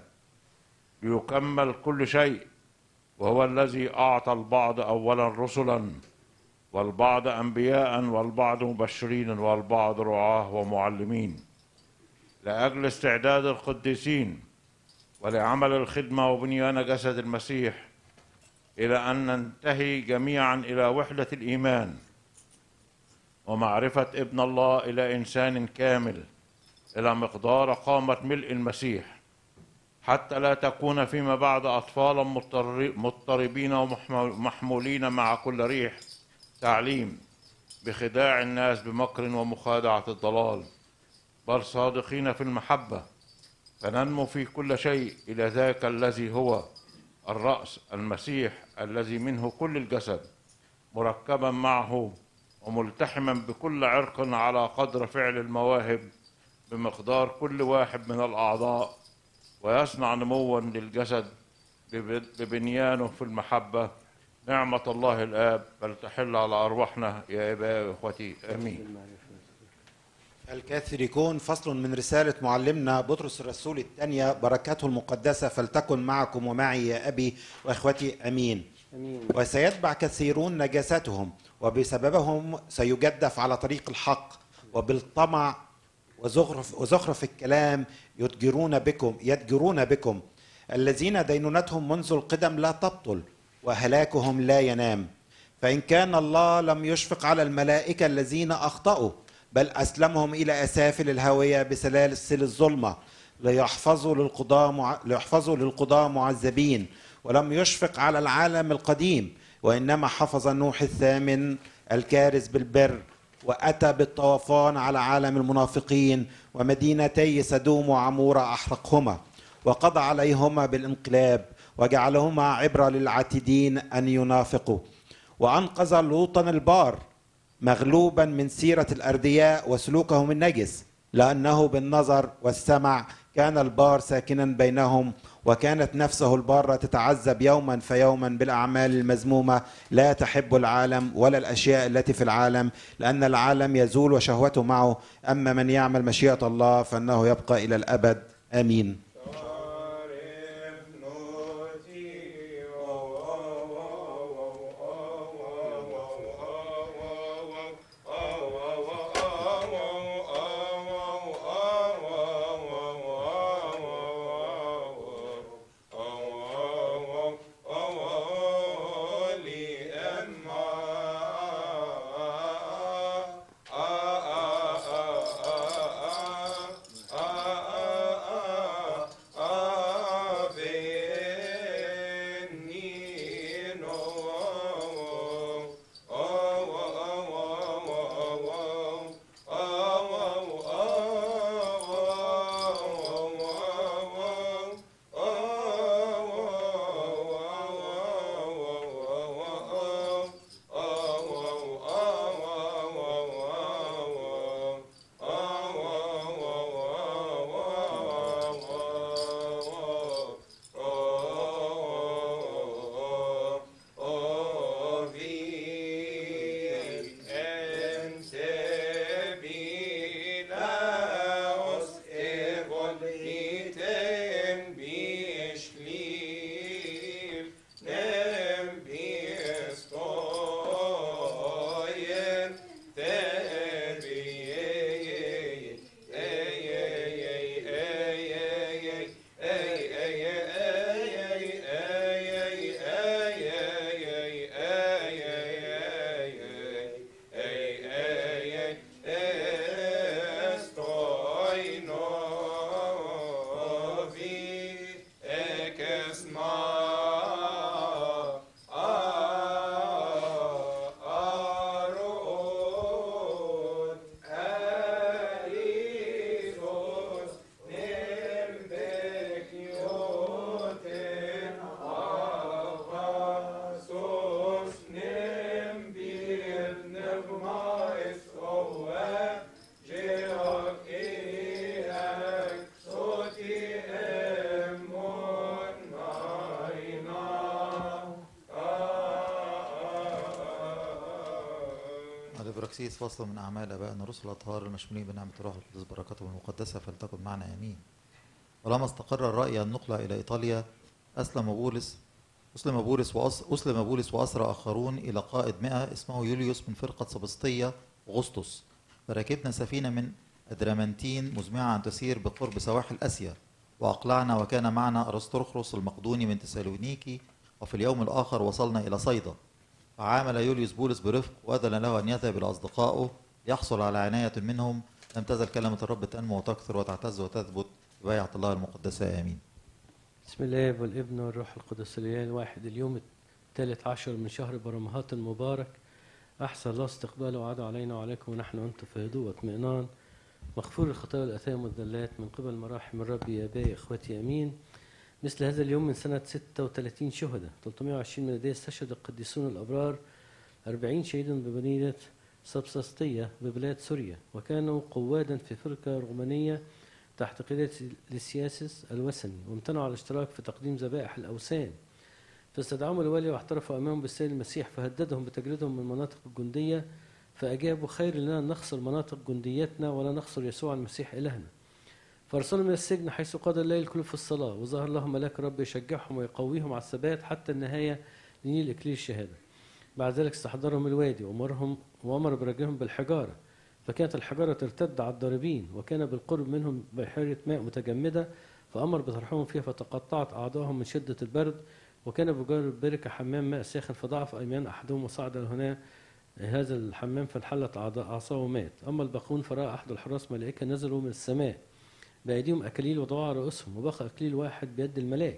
ليكمل كل شيء، وهو الذي أعطى البعض أولا رسلا، والبعض أنبياء، والبعض مبشرين، والبعض رعاة ومعلمين، لأجل استعداد القديسين ولعمل الخدمة وبنيان جسد المسيح، إلى أن ننتهي جميعا إلى وحدة الإيمان ومعرفة ابن الله، إلى إنسان كامل، إلى مقدار قامة ملء المسيح، حتى لا تكون فيما بعد أطفالا مضطربين ومحمولين مع كل ريح تعليم بخداع الناس بمكر ومخادعة الضلال، بل صادقين في المحبة، فننمو في كل شيء إلى ذاك الذي هو الرأس، المسيح، الذي منه كل الجسد مركبا معه وملتحما بكل عرق على قدر فعل المواهب بمقدار كل واحد من الأعضاء، ويصنع نموا للجسد ببنيانه في المحبة. نعمة الله الآب فلتحل على أرواحنا يا أبا وإخوتي آمين. الكاثوليكون فصل من رسالة معلمنا بطرس الرسول الثانية، بركاته المقدسة فلتكن معكم ومعي يا أبي وإخوتي آمين. أمين. وسيتبع كثيرون نجاستهم، وبسببهم سيجدف على طريق الحق، وبالطمع وزخرف, وزخرف الكلام يتجرون بكم يتجرون بكم الذين دينونتهم منذ القدم لا تبطل وهلاكهم لا ينام. فإن كان الله لم يشفق على الملائكة الذين أخطأوا، بل أسلمهم إلى أسافل الهاوية بسلاسل الظلمة ليحفظوا للقضاء ليحفظوا للقضاء معذبين، ولم يشفق على العالم القديم، وإنما حفظ نوح الثامن الكارز بالبر، وأتى بالطوفان على عالم المنافقين، ومدينتي سدوم وعمورة أحرقهما، وقضى عليهما بالانقلاب، وجعلهما عبرة للعاتدين أن ينافقوا. وأنقذ لوطا البار مغلوبا من سيرة الأردياء وسلوكهم النجس، لأنه بالنظر والسمع كان البار ساكنا بينهم، وكانت نفسه البارة تتعذب يوما فيوما بالأعمال المذمومة، لا تحب العالم ولا الأشياء التي في العالم، لأن العالم يزول وشهوته معه، أما من يعمل مشيئة الله فإنه يبقى إلى الأبد آمين. إبراكسيس فصل من أعمال آبائنا الرسل الأطهار المشمولين بنعمة الروح القدس بركاته المقدسة فلتكن معنا آمين. ولما استقر الرأي النقلة إلى إيطاليا أسلم بولس أسلم بولس وأس أسلم بولس وأسرى آخرون إلى قائد مئة اسمه يوليوس من فرقة سبسطية أغسطس، فركبنا سفينة من أدرامنتين مزمعة أن تسير بقرب سواحل آسيا، وأقلعنا وكان معنا أرسطرخروس المقدوني من تسالونيكي، وفي اليوم الآخر وصلنا إلى صيدا. فعامل يوليوس بولس برفق وأذن له أن يذهب إلى أصدقائه ليحصل على عناية منهم. لم تزل كلمة الرب تنمو وتكثر وتعتز وتثبت ببيعة الله المقدسة آمين. بسم الله والابن والروح القدس الإله الواحد. اليوم الثالث عشر من شهر برمهات المبارك، أحسن الله استقباله وعاده علينا وعليكم ونحن وأنتم في هدوء واطمئنان، مغفور الخطايا والآثام والذلات من قبل مراحم الرب يا آبائي إخوتي آمين. مثل هذا اليوم من سنة ستة وثلاثين شهداء ثلاثمائة وعشرين ميلادية استشهد القديسون الأبرار أربعين شهيدا بمدينة سبسسطية ببلاد سوريا، وكانوا قوادا في فرقة رومانية تحت قيادة ليسياسس الوثني، وامتنعوا على الاشتراك في تقديم ذبائح الأوثان. فاستدعاهم الوالي واحترفوا أمامهم بالسيد المسيح، فهددهم بتجريدهم من المناطق الجندية، فأجابوا: خير لنا أن نخسر مناطق جنديتنا ولا نخسر يسوع المسيح إلهنا. فارسلوا من السجن حيث قضى الليل الكل في الصلاة، وظهر لهم ملاك الرب يشجعهم ويقويهم على الثبات حتى النهاية لنيل إكليل الشهادة. بعد ذلك استحضرهم الوادي وأمرهم وأمر برجلهم بالحجارة، فكانت الحجارة ترتد على الضاربين، وكان بالقرب منهم بحيرة ماء متجمدة، فأمر بطرحهم فيها فتقطعت أعضاءهم من شدة البرد. وكان بجار البركة حمام ماء ساخن، فضعف أيمان أحدهم وصعد هنا هذا الحمام فانحلت أعصاه ومات. أما الباقون فرأى أحد الحراس ملائكة نزلوا من السماء بأيديهم أكليل وضعوا على رؤوسهم، وبقى أكليل واحد بيد الملاك.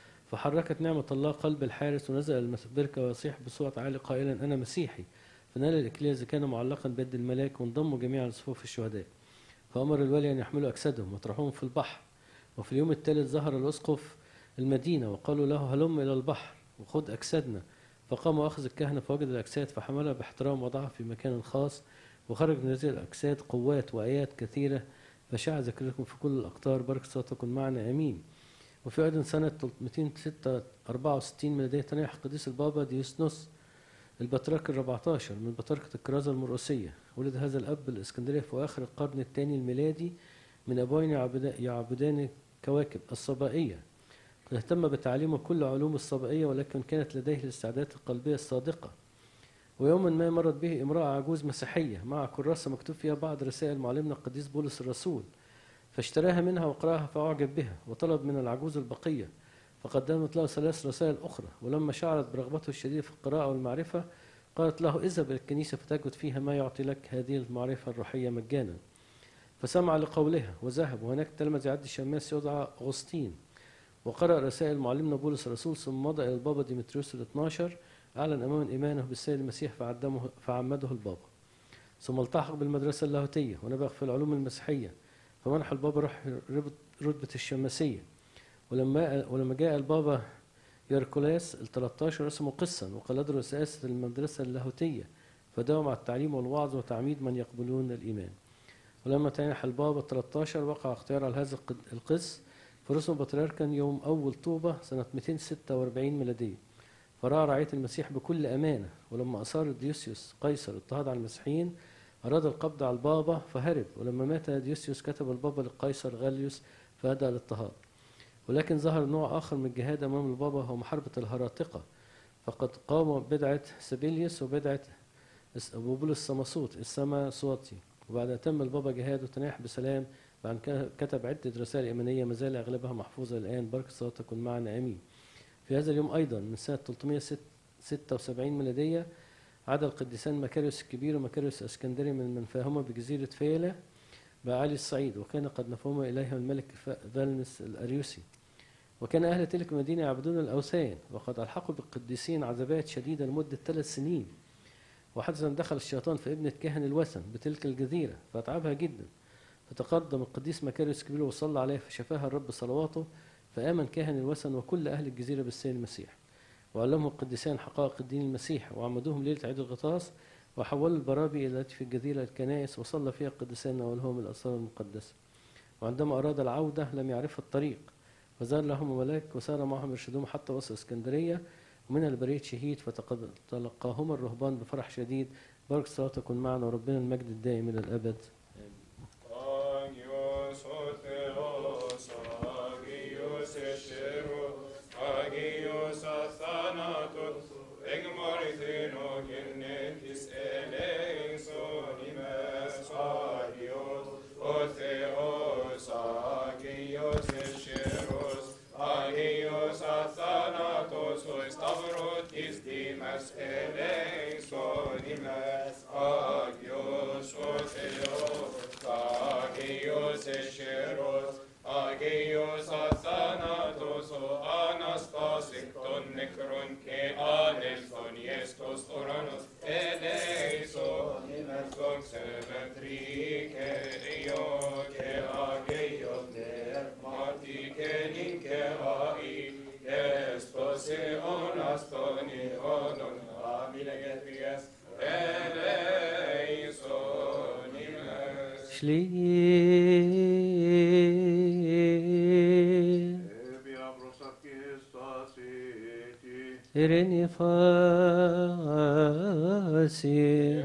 فحركت نعمة الله قلب الحارس ونزل البركة ويصيح بصوت عالي قائلا: أنا مسيحي. فنال الإكليل إذا كان معلقا بيد الملاك، وانضموا جميعا لصفوف الشهداء. فأمر الوالي أن يحملوا أجسادهم وطرحوهم في البحر. وفي اليوم الثالث ظهر الأسقف المدينة وقالوا له: هلم إلى البحر وخذ أجسادنا. فقام وأخذ الكهنة فوجد الأجساد فحملها باحترام وضعها في مكان خاص. وخرج من هذه الأجساد قوات وآيات كثيرة، فشاع ذكركم في كل الأقطار. بركة صوتكم معنا آمين. وفي أيضا سنة ثلاثمائة وستة وأربعين ميلادية تنيح قديس البابا ديوسنوس البطريرك الرابعتاشر من بطريركة الكرازة المرقسية. ولد هذا الأب بالإسكندرية في آخر القرن الثاني الميلادي من أبوين يعبدان كواكب الصبائية. اهتم بتعليمه كل علوم الصبائية، ولكن كانت لديه الاستعدادات القلبية الصادقة. ويوما ما مرت به امرأة عجوز مسيحية مع كراسة مكتوب فيها بعض رسائل معلمنا القديس بولس الرسول، فاشتراها منها وقرأها فأعجب بها، وطلب من العجوز البقية، فقدمت له ثلاث رسائل أخرى. ولما شعرت برغبته الشديدة في القراءة والمعرفة قالت له: اذهب إلى الكنيسة فتجد فيها ما يعطي لك هذه المعرفة الروحية مجانا. فسمع لقولها وذهب، وهناك تلمذ يعد الشماس يدعى أغسطين، وقرأ رسائل معلمنا بولس الرسول، ثم مضى إلى البابا ديمتريوس الاثناشر، أعلن أمام إيمانه بالسيد المسيح فعمده البابا. ثم التحق بالمدرسة اللاهوتية ونبغ في العلوم المسيحية، فمنح البابا روح رتبة الشماسية. ولما ولما جاء البابا يركولاس الثلاثاشر رسموا قسا وقلدوا رئاسة المدرسة اللاهوتية، فداوم على التعليم والوعظ وتعميد من يقبلون الإيمان. ولما تنح البابا الثلاثاشر وقع اختيار على هذا القس، فرسم بطريركا يوم أول طوبة سنة مئتين وستة وأربعين ميلادية، فرأى رعاية المسيح بكل أمانة. ولما أصر ديوسيوس قيصر اضطهاد على المسيحيين أراد القبض على البابا فهرب. ولما مات ديوسيوس كتب البابا للقيصر غاليوس فهدأ الاضطهاد. ولكن ظهر نوع آخر من الجهاد أمام البابا هو محاربة الهراطقة، فقد قام بدعة سبيليوس وبدعة بولس سماسوت السماسوطي. وبعد أن تم البابا جهاده تناح بسلام، بعد كتب عدة رسائل إيمانية ما زال أغلبها محفوظة الآن. بركة صلاة تكن معنا آمين. في هذا اليوم أيضا من سنة ثلاثمائة وستة وسبعين ميلادية عاد القديسان مكاريوس الكبير ومكاريوس الاسكندري من منفاهما بجزيرة فيلا بأعالي الصعيد، وكان قد نفهما إليها الملك فالنس الأريوسي. وكان أهل تلك المدينة يعبدون الأوثان، وقد ألحقوا بالقديسين عذابات شديدة لمدة ثلاث سنين. وحدث أن دخل الشيطان في ابنة كاهن الوثن بتلك الجزيرة فأتعبها جدا، فتقدم القديس مكاريوس الكبير وصلى عليه فشفاها الرب صلواته، فآمن كاهن الوثن وكل أهل الجزيرة بالسيد المسيح. وعلمهم القديسان حقائق الدين المسيح، وعمدوهم ليلة عيد الغطاس، وحولوا البرابي التي في الجزيرة الكنائس، وصلى فيها القديسان ولهم الأسرار المقدسة. وعندما أراد العودة لم يعرف الطريق، فزار لهم ملاك وسار معهم يرشدهم حتى وصل اسكندرية. ومن البرية شهيد فتلقاهما الرهبان بفرح شديد. بارك صلاة تكون معنا وربنا المجد الدائم إلى الأبد. Agios o Theos, Agios Esheros, Agios Athanatos, Egmarithino Genetis Eleison Imes, Agios o Theos, Agios Esheros, Agios Athanatos, O Stavrotis Dimes Eleison Imes, Agios o Theos, Agios Esheros, Agios Athanatos, O Anastasis ton Necron ke Adelphon Iestos Oranos, Eleison Imes con Semetrike Io ke Agios der Marti ke Ninke Ai, Estos Eonas Toni Onon Amine Getries, Eleison Imes. شليل Ebia prosakistaciti, إرني فاسي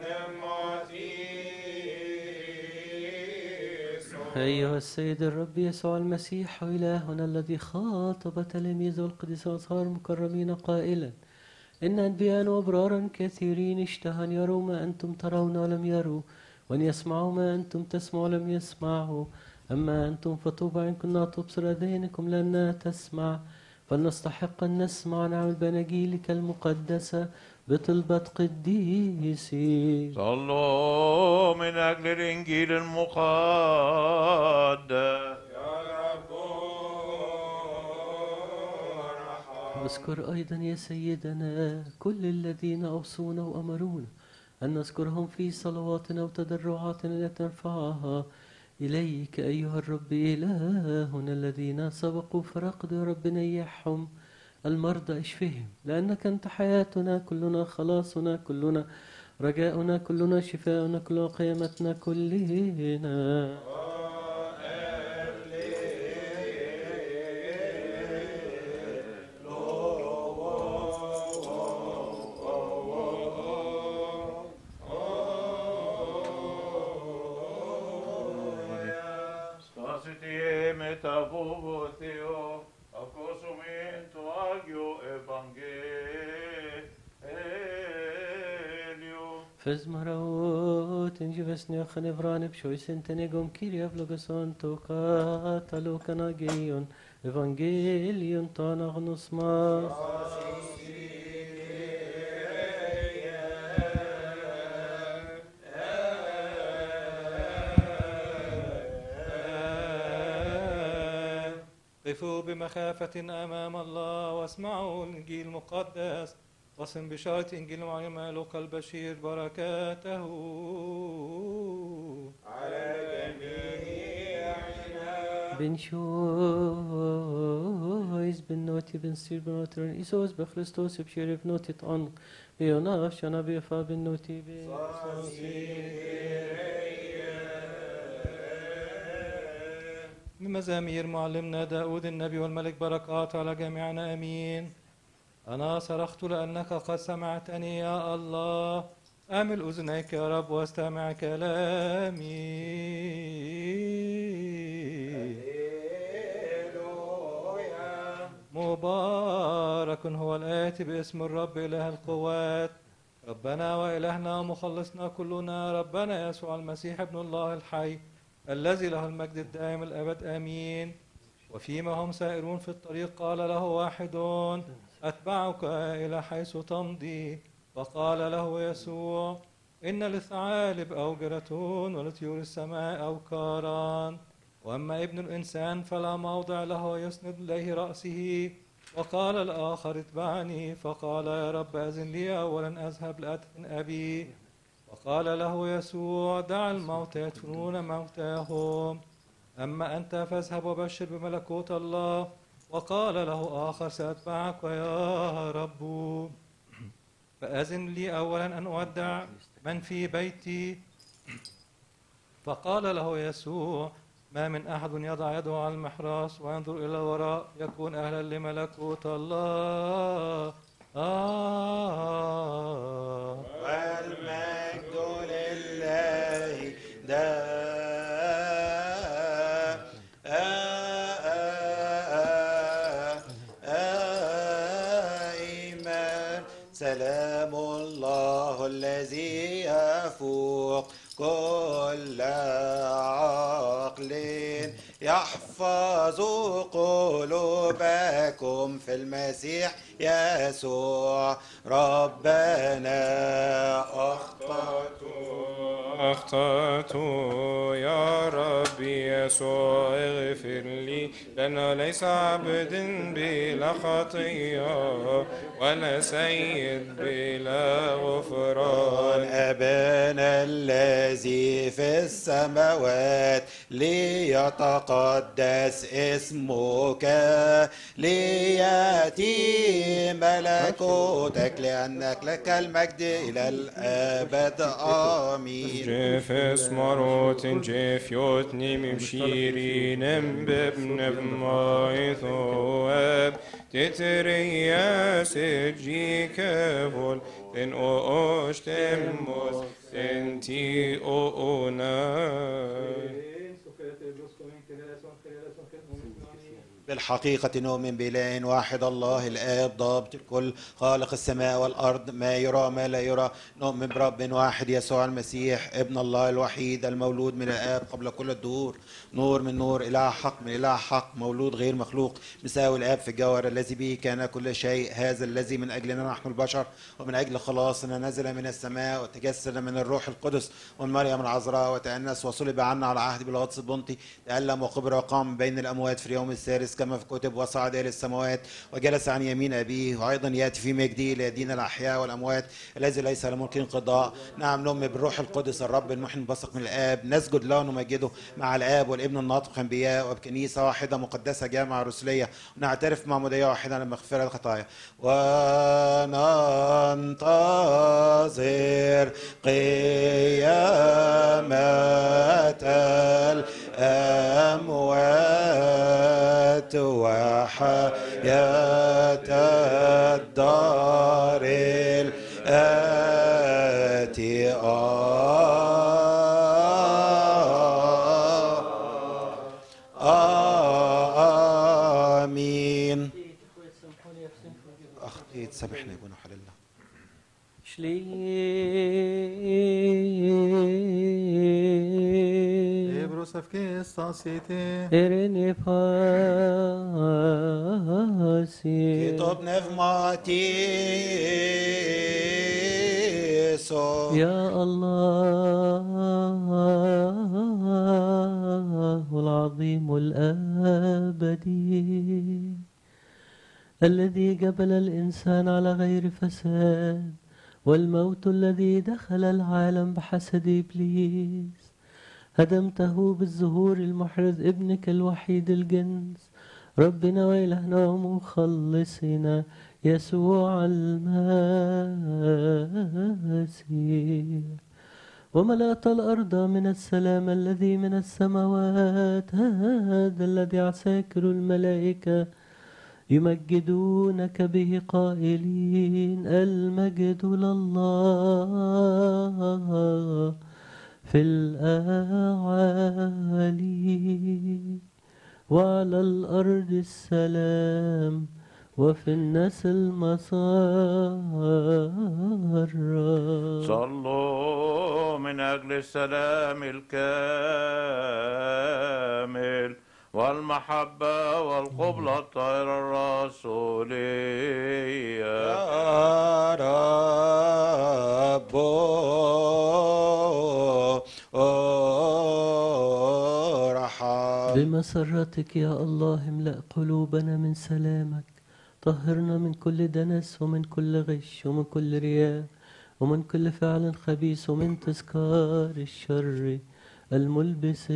أيها السيد الرب يسوع المسيح إلهنا الذي خاطب تلاميذه القديسين الأطهار المكرمين قائلا: إن أنبياء وأبرارا كثيرين اشتهوا أن يروا ما أنتم ترون ولم يروا، وأن يسمعوا ما أنتم تسمعوا ولم يسمعوا. أما أنتم فطوبى إن كنا تبصر أذهانكم لأنها تسمع، فلنستحق أن نسمع نعم البناجيلك المقدسة بطلبة قديسي. صلوا من أجل الإنجيل المقدس. واذكر أيضا يا سيدنا كل الذين أوصونا وأمرونا أن نذكرهم في صلواتنا وتضرعاتنا التي نرفعها إليك أيها الرب إلهنا. الذين سبقوا فرقدوا يا رب نيحهم، المرضى اشفهم، لأنك أنت حياتنا كلنا، خلاصنا كلنا، رجاؤنا كلنا، شفاؤنا كلنا، قيامتنا كلنا. Metabobotheo, acosumento agio evangelio. فزمرات انجبسني خنفران بشويسن تنيقوم كيريا فلوغسون توقا تلوكنا جيون إفانجيليون تانغنوس ما قفوا بمخافة أمام الله واسمعوا الإنجيل المقدس، وصم بشارة إنجيل معلم لوقا البشير بركاته على جميعنا. بنشويز بنوتي بنصير بنوترن إيسوس بخريستوس بشرف نوتي طعنق بيوناف شنا بيفا بنوتي بمزامير معلمنا داود النبي والملك بركات على جميعنا أمين. أنا صرخت لأنك قد سمعتني يا الله، أمل أذنيك يا رب واستمع كلامي. مبارك هو الآتي باسم الرب إله القوات، ربنا وإلهنا ومخلصنا كلنا، ربنا يسوع المسيح ابن الله الحي الذي له المجد الدائم الأبد آمين. وفيما هم سائرون في الطريق قال له واحد: أتبعك إلى حيث تمضي. فقال له يسوع: إن للثعالب أوجرة ولطيور السماء أوكارا، وأما ابن الإنسان فلا موضع له يسند إليه رأسه. وقال الآخر: اتبعني. فقال: يا رب أذن لي أولا أذهب لأدفن أبي. وقال له يسوع: دع الموتى يدفنون موتاهم، أما أنت فاذهب وبشر بملكوت الله. وقال له آخر: سأتبعك يا رب، فأذن لي أولا أن أودع من في بيتي. فقال له يسوع: ما من أحد يضع يده على المحراث وينظر إلى الوراء يكون أهلا لملكوت الله. آه والمجد لله دائما. سلام الله الذي يفوق كل عقل يحفظ قلوبكم في المسيح يسوع ربنا. أخطأت أخطأت يا ربي يسوع اغفر لي، لأنه ليس عبد بلا خطية ولا سيد بلا غفران. أبانا الذي في السماوات ليتقدس اسمك، ليأتي ملكوتك، لأنك لك المجد إلى الأبد آمين. جفس مروت جفيوتني ممشيرين بابن بمايثواب تتريا سجي كفول تن اوش تموس تنتي اونا. بالحقيقة نؤمن بإله واحد الله الآب ضابط الكل خالق السماء والأرض، ما يرى ما لا يرى. نؤمن برب واحد يسوع المسيح ابن الله الوحيد المولود من الآب قبل كل الدهور، نور من نور، إله حق من إله حق، مولود غير مخلوق، مساوي الآب في الجوهر، الذي به كان كل شيء. هذا الذي من أجلنا نحن البشر ومن أجل خلاصنا نزل من السماء وتجسد من الروح القدس ومن مريم العذراء وتأنس وصلب عنا على عهد بالغطس البنطي، تألم وقبر وقام بين الأموات في اليوم الثالث كما في كتب، وصعد إلى السماوات وجلس عن يمين أبيه، وأيضا يأتي في مجده ليدين الأحياء والأموات الذي ليس له ملك انقضاء. نعم نؤمن بالروح القدس الرب المحيي المنبثق من الآب، نسجد له ونمجده مع الآب والابن الناطق أنبياء، وبكنيسة واحدة مقدسة جامعة رسولية، ونعترف معمودية واحدة لمغفرة الخطايا، وننتظر قيامة الأموات وحياة الدار الآتي. آمين. أخطيت سامحني يا ابونا حلال الله. Erene pasi Kitop nevmatiso Ya الله العظيم الأبدي الذي جبل الإنسان على غير فساد، والموت الذي دخل العالم بحسد إبليس هدمته بالظهور المحرز ابنك الوحيد الجنس، ربنا وإلهنا ومخلصنا يسوع المسيح. وملأت الأرض من السلام الذي من السماوات، هذا الذي عساكر الملائكة يمجدونك به قائلين المجد لله في الأعالي وعلى الأرض السلام وفي الناس المسار. صلوا من أجل السلام الكامل والمحبة والقبلة الطاهرة الرسولية. يا رب ارحم. بمسرتك يا الله املأ قلوبنا من سلامك، طهرنا من كل دنس ومن كل غش ومن كل رياء ومن كل فعل خبيث ومن تذكار الشر الملبس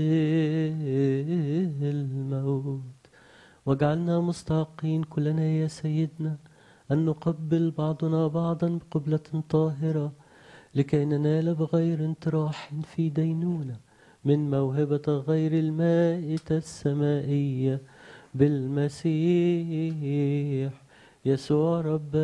الموت. واجعلنا مستحقين كلنا يا سيدنا أن نقبل بعضنا بعضا بقبلة طاهرة، لكي ننال بغير انطراح في دينونة من موهبة غير المائتة السمائية بالمسيح يسوع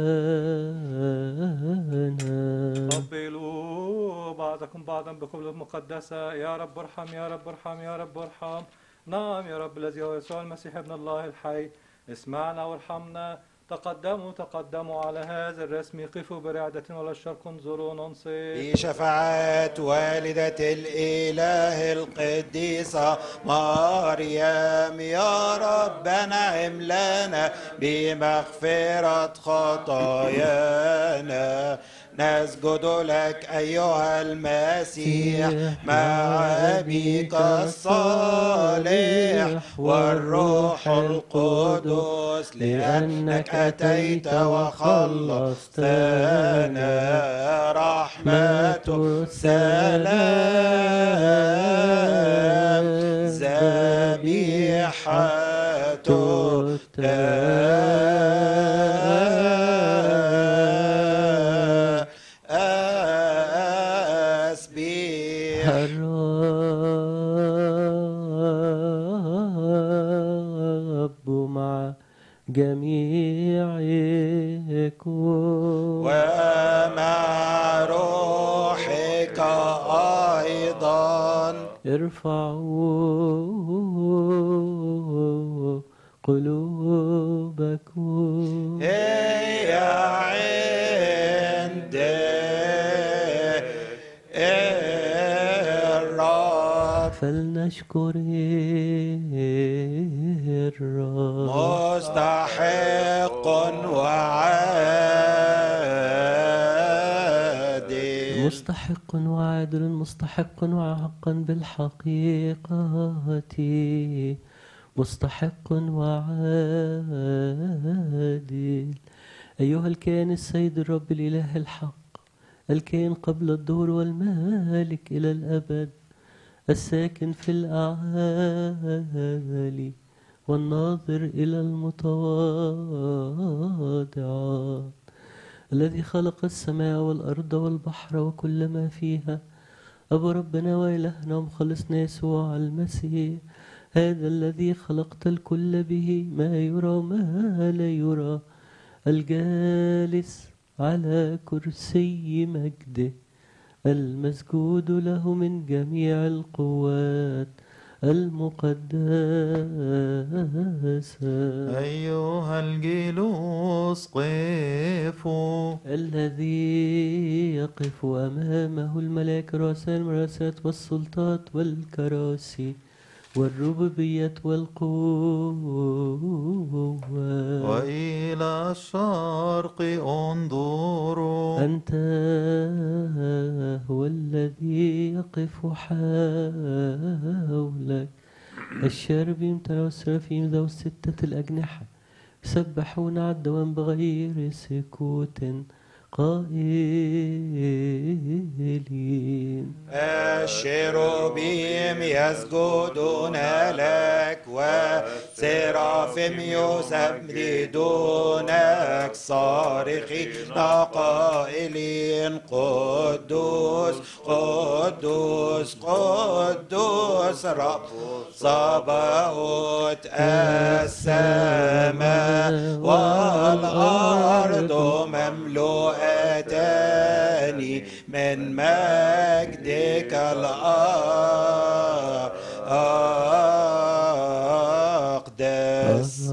ربنا. قبلوا بعضكم بعضا بقبلة مقدسة. يا رب ارحم يا رب ارحم يا رب ارحم. نعم يا رب الذي هو يسوع المسيح ابن الله الحي، اسمعنا وارحمنا. تقدموا تقدموا على هذا الرسم، قفوا برعدة ولا الشرق انظروا ننصت. بشفاعة والدة الإله القديسة مريم يا رب نعم لنا بمغفرة خطايانا. نسجد لك أيها المسيح مع أبيك الصالح والروح القدس، لأنك أتيت وخلصتنا. رحمة سلام ذبيحة الرب مع جميعكم ومع روحك أيضا. ارفعوا قلوبكم هي عند الرب فلنشكر الرب. مستحق وعادل مستحق وعادل مستحق وحقا بالحقيقة، مستحق وعادل. أيها الكائن السيد الرب الإله الحق، الكائن قبل الدهور والمالك إلى الأبد، الساكن في الأعالي والناظر إلى المتواضعات، الذي خلق السماء والأرض والبحر وكل ما فيها. أبو ربنا وإلهنا ومخلصنا يسوع المسيح، هذا الذي خلقت الكل به، ما يرى وما لا يرى، الجالس على كرسي مجده، المسجود له من جميع القوات المقدسة. أيها الجلوس قفوا، الذي يقف أمامه الملائكة رؤساء المراسات والسلطات والكراسي والربوبية والقوة. وإلى الشرق انظروا، أنت هو الذي يقف حولك. الشاربين والسرافيم ذو الستة الأجنحة يسبحون على الدوام بغير سكوت قائلين. الشيروبيم يسجدون لك والسرافيم يسبحونك صارخين قائلين قدوس قدوس قدوس رب صباوت. السماء والأرض مملوءتان من مجدك الأقدس.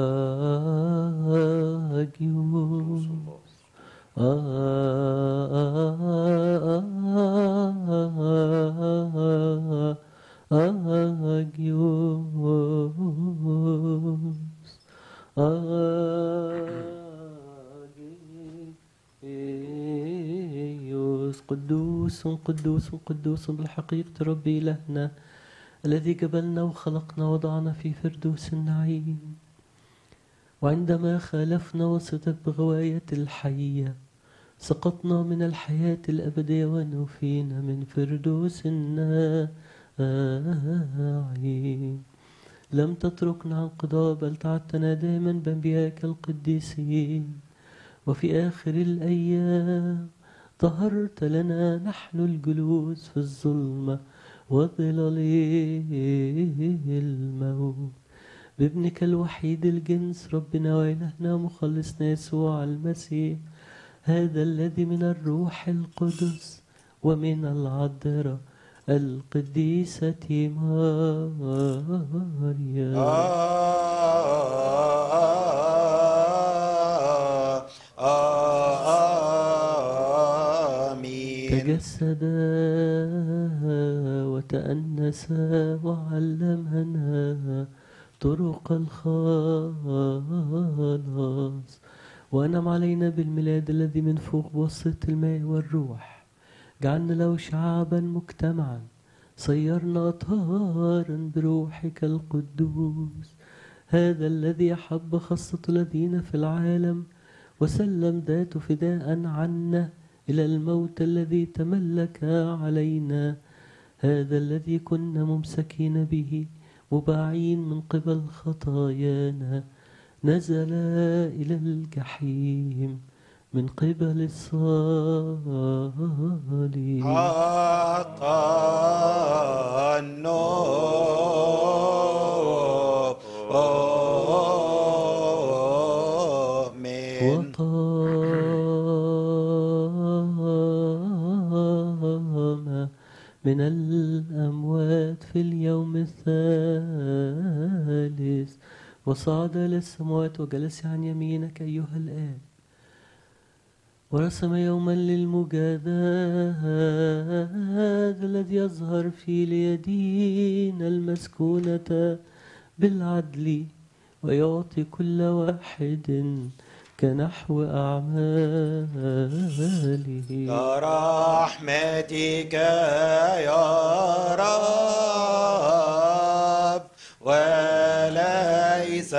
قدوس قدوس قدوس بالحقيقة ربي إلهنا، الذي جبلنا وخلقنا وضعنا في فردوس النعيم. وعندما خالفنا وسطك بغواية الحية، سقطنا من الحياة الأبدية ونفينا من فردوس النعيم. لم تتركنا عن قضاء، بل تعدتنا دائما بأنبيائك القديسين. وفي آخر الأيام ظهرت لنا نحن الجلوس في الظلمة وظلال الموت بابنك الوحيد الجنس ربنا وإلهنا مخلصنا يسوع المسيح، هذا الذي من الروح القدس ومن العذراء القديسة مريم. آمين. تجسد وتأنس وعلمنا طرق الخلاص، وأنعم علينا بالميلاد الذي من فوق بواسطة الماء والروح، جعلنا له شعبا مجتمعا، صيرنا أطهارا بروحك القدوس، هذا الذي أحب خاصة الذين في العالم وسلم ذاته فداء عنا إلى الموت الذي تملك علينا، هذا الذي كنا ممسكين به مباعين من قبل خطايانا، نزل إلى الجحيم من قبل الصليب حتى النور. آمين. وقام من الأموات في اليوم الثالث، وصعد إلى السماوات وجلس عن يمينك أيها الآب، ورسم يوما للمجازاة الذي يظهر فيه ليدين المسكونة بالعدل، ويعطي كل واحد كنحو أعماله. كرحمتك يا رب، وليس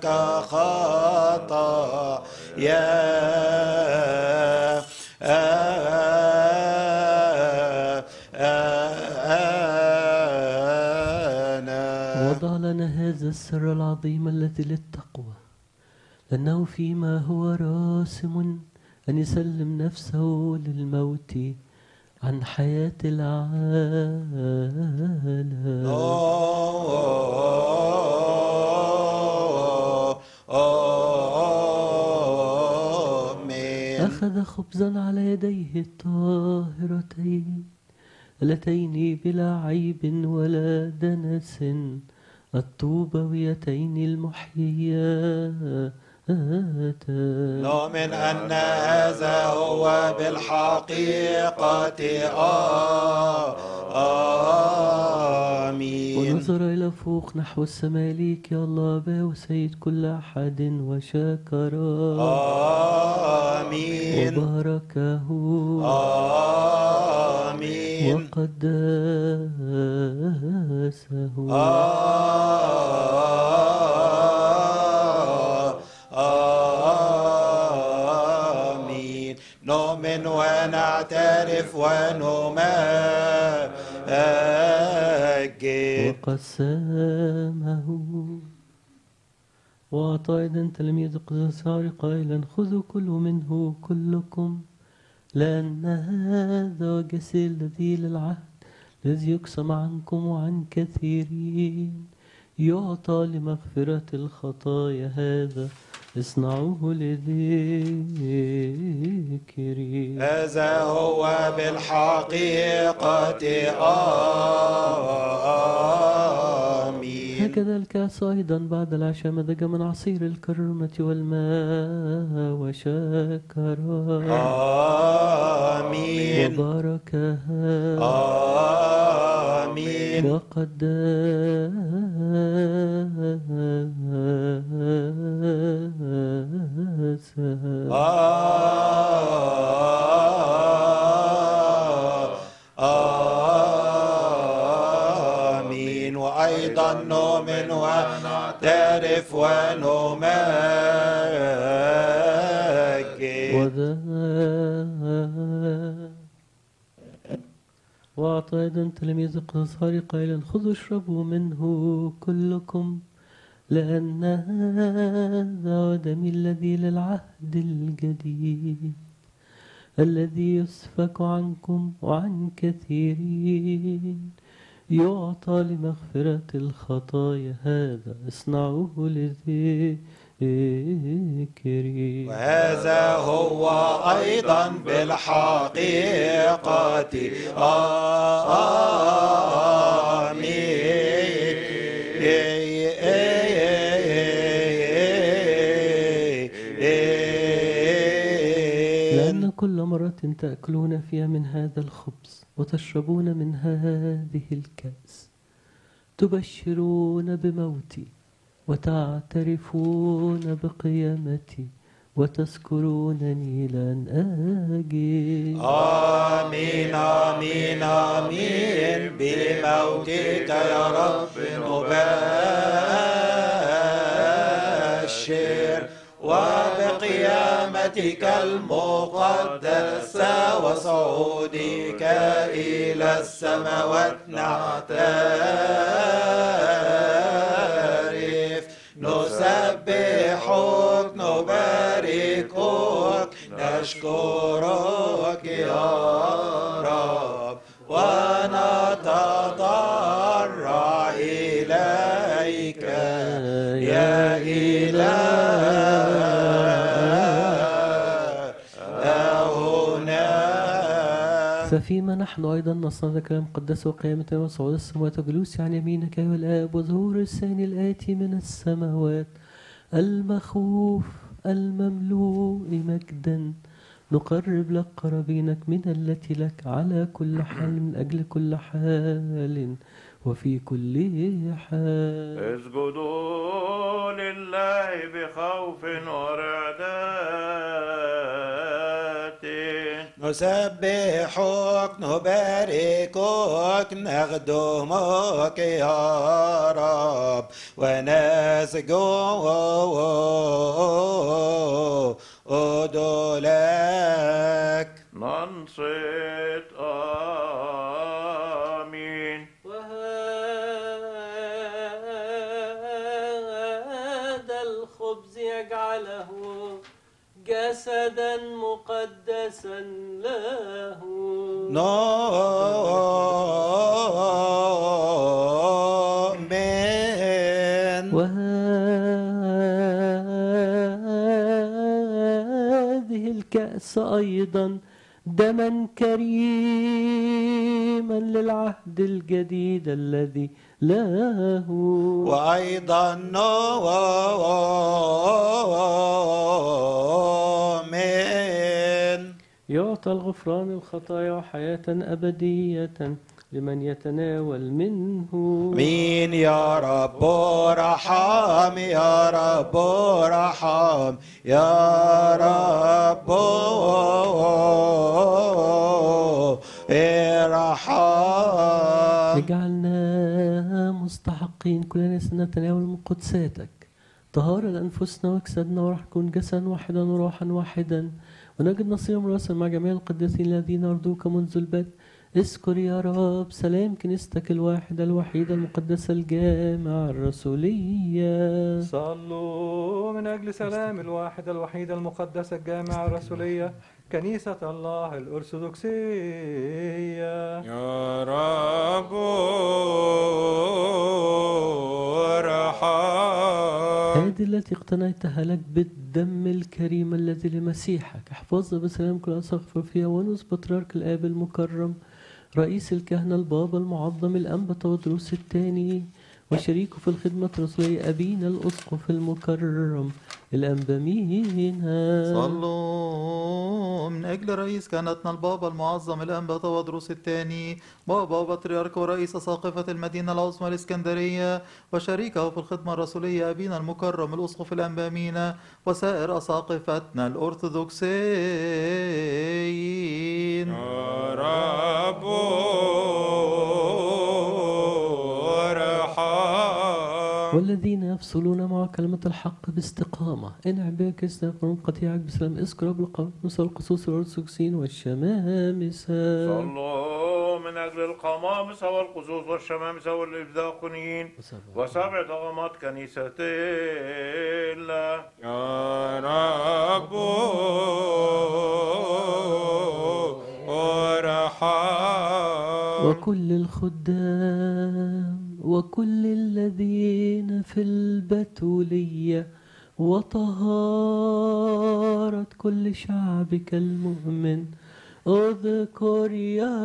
كخطايانا. وضع لنا هذا السر العظيم الذي للتقوى، لأنه فيما هو راسم أن يسلم نفسه للموت عن حياة العالم. أخذ خبزا على يديه الطاهرتين اللتين بلا عيب ولا دنس، الطوبويتين المحييات. نؤمن أن هذا هو بالحقيقة آمين. ونظر إلى فوق نحو السماء ليك يا الله أبا وسيد كل أحد وشكر آمين. وباركه آمين. وقدسه آمين. نؤمن ونعترف ونمجد. وقسمه وأعطى أيضا تلاميذ قصار قائلا خذوا كلوا منه كلكم، لأن هذا جسدي الذي للعهد الذي يقسم عنكم وعن كثيرين، يعطى لمغفرة الخطايا، هذا اصنعوه لذكري. هذا هو بالحقيقة آمين. هكذا الكأس أيضا بعد العشاء مزج من عصير الكرمة والماء وشكر آمين. وباركها آمين. وقدسها آمين. وأيضا نؤمن ونعترف ونمجد. وأعطى أيضا تلاميذ القصار قائلا خذوا اشربوا منه كلكم، لأن هذا دمي الذي للعهد الجديد الذي يسفك عنكم وعن كثيرين يعطى لمغفرة الخطايا، هذا اصنعوه لذكري. وهذا هو أيضا بالحقيقة لأن كل مرة تأكلون فيها من هذا الخبز وتشربون من هذه الكأس تبشرون بموتي وتعترفون بقيامتي وتذكرونني لن آجي. آمين آمين آمين. بموتك يا رب نبشر وبقيامتك المقدسة وصعودك إلى السماوات نعترف نسبحك نباركك نشكرك يا رب ونتضرع إليك يا إلهنا. ففيما نحن أيضا نصنع ذكرى مقدسة وقيامة وصعود السماوات وجلوس عن يمينك أيها الآب وظهور الثاني الآتي من السماوات المخوف المملوء مجدا، نقرب لك قرابينك من التي لك على كل حال من أجل كل حال وفي كل حال. اسجدوا لله بخوف ورعدات نسبحك نباركك نخدمك يا رب ونسجد لك. ننصت آمين. وهذا الخبز يجعله جسدا مقدسا له. آمين. وهذه الكأس أيضا دما كريما للعهد الجديد الذي له. وأيضا آمين. يعطى الغفران الخطايا وحياة أبدية لمن يتناول منه. مين يا رب ارحم يا رب ارحم يا رب ارحم. اجعلنا مستحقين كلنا نتناول من قدساتك طهارة لأنفسنا وجسدنا وراح نكون جسدا واحدا وروحا واحدا ونجد نصير مراسل مع جميع القديسين الذين أرضوك منذ البدء. اذكر يا رب سلام كنيستك الواحدة الوحيدة المقدسة الجامعة الرسولية. صلوا من أجل سلام الواحدة الوحيدة المقدسة الجامعة الرسولية كنيسة الله الأرثوذكسية. يا رب ارحم. هذه التي اقتنيتها لك بالدم الكريم الذي لمسيحك، احفظها بسلام كل أساقفة فيها ونس بطريرك الآب المكرم رئيس الكهنة البابا المعظم الأنبا تودروس الثاني وشريكه في الخدمة الرسولية أبينا الأسقف المكرم الأنبا مينا. صلوا من أجل رئيس كهنتنا البابا المعظم الأنبا تودروس الثاني بابا بطريرك ورئيس أساقفة المدينة العظمى الإسكندرية وشريكه في الخدمة الرسولية أبينا المكرم الأسقف الأنبا مينا وسائر أساقفتنا الأرثوذكسيين. يا رب والذين يفصلون مع كلمة الحق باستقامة انعم بك يستغفرون قطيعك بسلام. اذكر قبل قوس القصوص الأرثوذكسيين والشمامسة. صلوا من أجل القمامسة والقصوص والشمامسة والإبداقنيين وسبع طغمات كنيسة الله. يا رب ارحم. وكل الخدام وكل الذين في البتولية وطهارة كل شعبك المؤمن، اذكر يا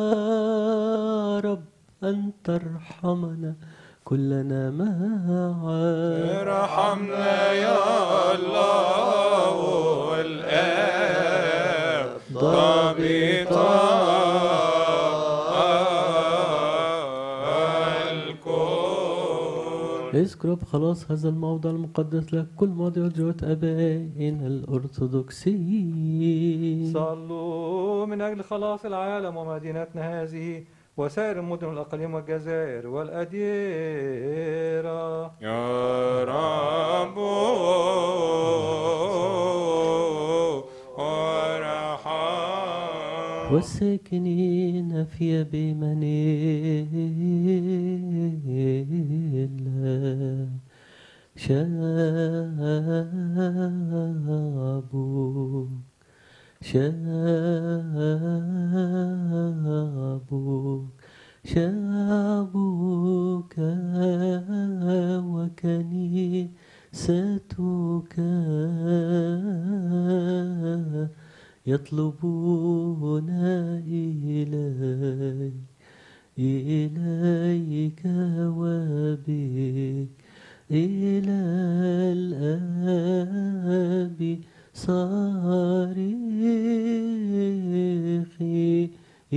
رب أن ترحمنا كلنا معا. ارحمنا يا الله الآب ضابطا الكون. اذكر بخلاص هذا الموضع المقدس لك كل ماضي وجوات أبائنا الأرثوذكسيين. صلوا من أجل خلاص العالم ومدينتنا هذه وسائر المدن والأقاليم والجزائر والأديرة. يا رب ارحم. والساكنين في بمن الله شابوك شابوك شابوك وكنيستك يطلبون إلي إليك وبك إلى الآب صارخي.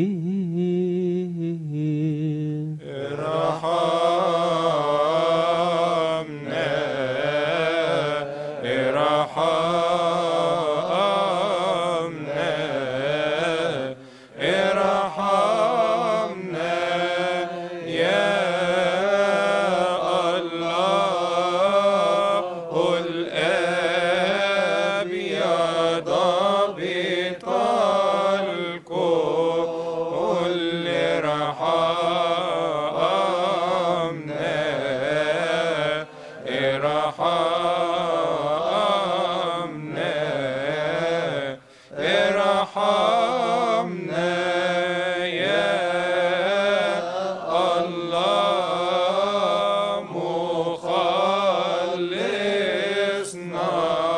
ارحمنا ارحمنا ارحمنا يا الله الآب يا ضابط الكل. ارحمنا ارحمنا ارحمنا يا الله مخلصنا.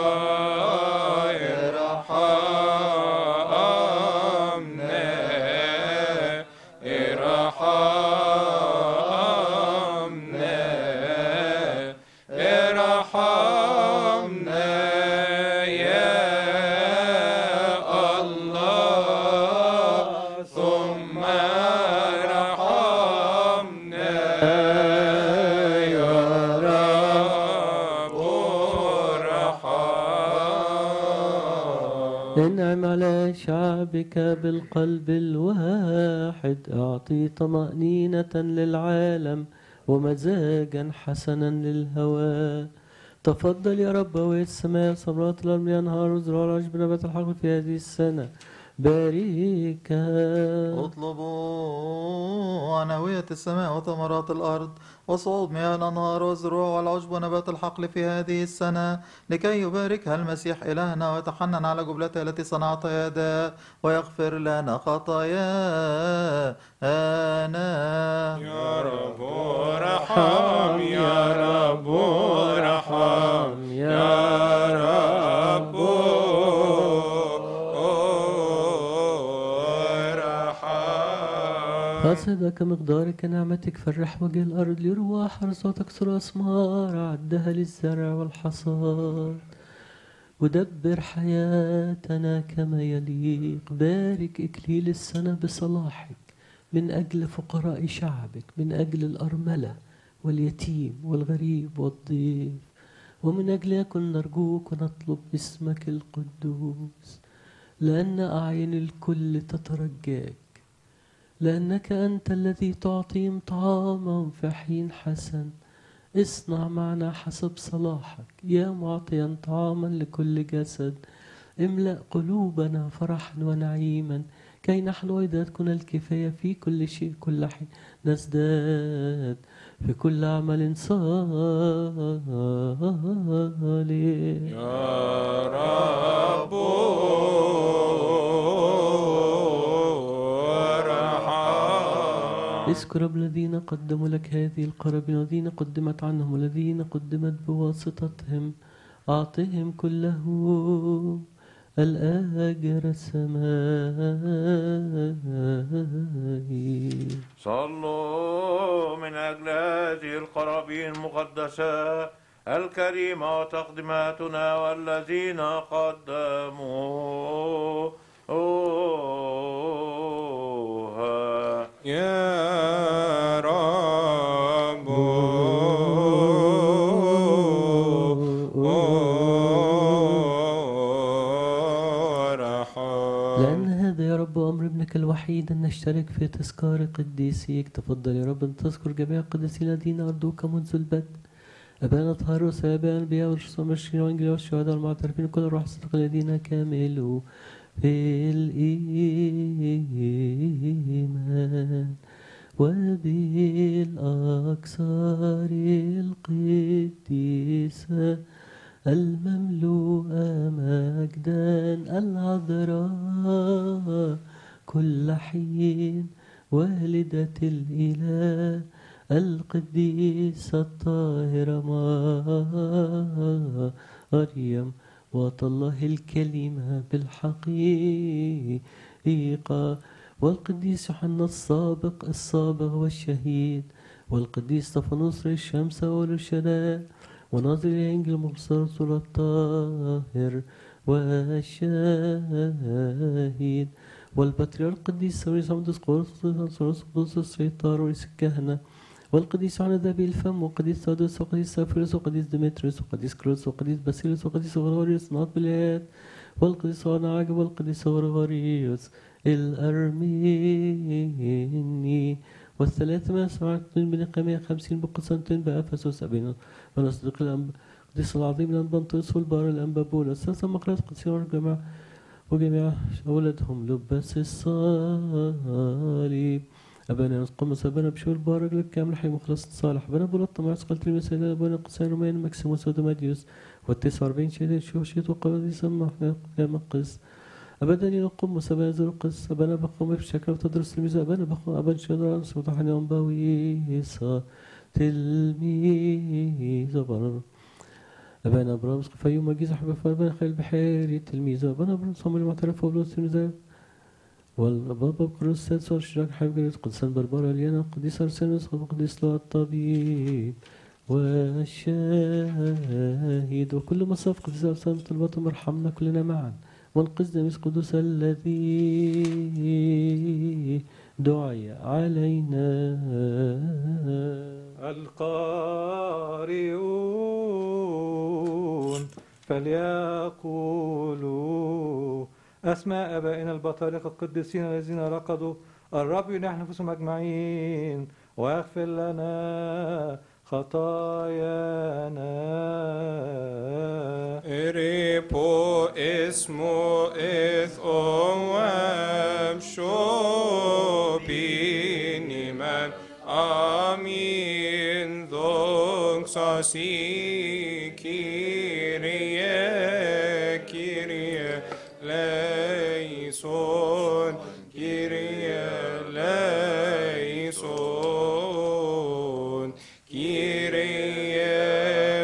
ارحمنا ارحمنا ارحمنا يا الله ثم ارحمنا يا رب ارحم. انعم على شعبك بالقلب الواحد، اعطي طمأنينة للعالم ومزاجا حسنا للهوى. تفضل يا رب ويا السماء صبرات الأرض ينهار وزراع العشب نبات الحقل في هذه السنة. بارك اطلبوا عناوية السماء وثمرات الأرض وصعود مياه الأنهار والزروع والعشب ونبات الحقل في هذه السنة، لكي يباركها المسيح إلهنا ويتحنن على جبلتها التي صنعتها يداه ويغفر لنا خطايانا. يا رب ارحم يا رب ارحم يا رب ارحم. قصدك مقدارك نعمتك فرح وجه الأرض لرواح حرصاتك سر أسمار عدها للزرع والحصاد. ودبر حياتنا كما يليق، بارك إكليل السنة بصلاحك من أجل فقراء شعبك، من أجل الأرملة واليتيم والغريب والضيف، ومن أجل يكن نرجوك ونطلب اسمك القدوس، لأن أعين الكل تترجاك، لأنك أنت الذي تعطيهم طعامهم في حين حسن. اصنع معنا حسب صلاحك يا معطيا طعاما لكل جسد. املأ قلوبنا فرحا ونعيما، كي نحن أيضا تكون الكفاية في كل شيء كل حين، نزداد في كل عمل صالح. يا رب ارحم اذكر الذين قدموا لك هذه القرابين والذين قدمت عنهم والذين قدمت بواسطتهم أعطهم كله الأجر السمائي. صلوا من أجل هذه القرابين المقدسة الكريمة وتقدماتنا والذين قدموها. يا رب ارحم. لأن هذا يا رب أمر ابنك الوحيد أن نشترك في تذكار قديسيك. تفضل يا رب أن تذكر جميع القديسين الذين أرضوك منذ البدء، أبانا طهار وسابع الأنبياء والرسل والمبشرين والإنجيل والشهداء والمعترفين كل الروح الصدق الذين كملوا في الإيمان وبالأكثار القديسة المملوءة مجدا العذراء كل حين والدة الإله القديسة الطاهرة مريم وطلّه الكلمة بالحقيقة والقديس يوحنا السابق الصابغ والشهيد والقديس استفانوس رئيس الشمس والشداء وناظر الإنجيل المبصر رسول الطاهر والشهيد والبطريرك القديس سويرس عمدوس قدس قدس السيطار ورئيس الكهنة والقديس يوحنا ذبي الفم وقديس ثودوس وقديس سافيروس وقديس ديمتريوس وقديس كروس وقديس باسيلوس وقديس غرغوريوس ناط باليد والقديس غانا عاجب والقديس غرغوريوس الأرميني والثلاثة ما سمعتين بنقامية خمسين بقسنتين بأفسس أبينا ونصدق القديس العظيم الأنبنطوس والبار الأنبابول الثلاثة مقرات قدسين والجماعة وجميع أولادهم لبس الصليب أبانا نسقمس أبانا بشور بارك لك كامل حي مخلص صالح أبانا بولط مع سقلت المسيدة أبانا قصير رومين مكسيموس ودماديوس والتسعة وأربعين شهيد شوشيت وقبضي سمح مقص أبدا ينقم أبانا زرقس أبانا بقوم بشكل وتدرس الميزة أبانا بقوم أبانا شدران سمطحن يوم باويسا تلميذ أبانا أبانا برامس قفايو مجيز حبا فأبانا خيل بحيري تلميذ أبانا برامس صمر المعترف وبلوس الميزة والبابا بكروس السادس والشراك حبيب جريس قدسان بربارة ليانا قديس أرسانوس وقديس لو الطبيب والشاهد وكل مصاف قديس أرسان طلبات مرحمنا كلنا معا وانقذنا من قدوس الذي دعي علينا. القارئون فليقولوا أسماء آبائنا البطارقة القديسين الذين رقدوا الرب ينح نفوسهم أجمعين ويغفر لنا خطايانا. Repo اسمو إذ أوام شوبيني من آمين ذوق ساسي كيريا كيريا ليسون كيريا ليسون كيريا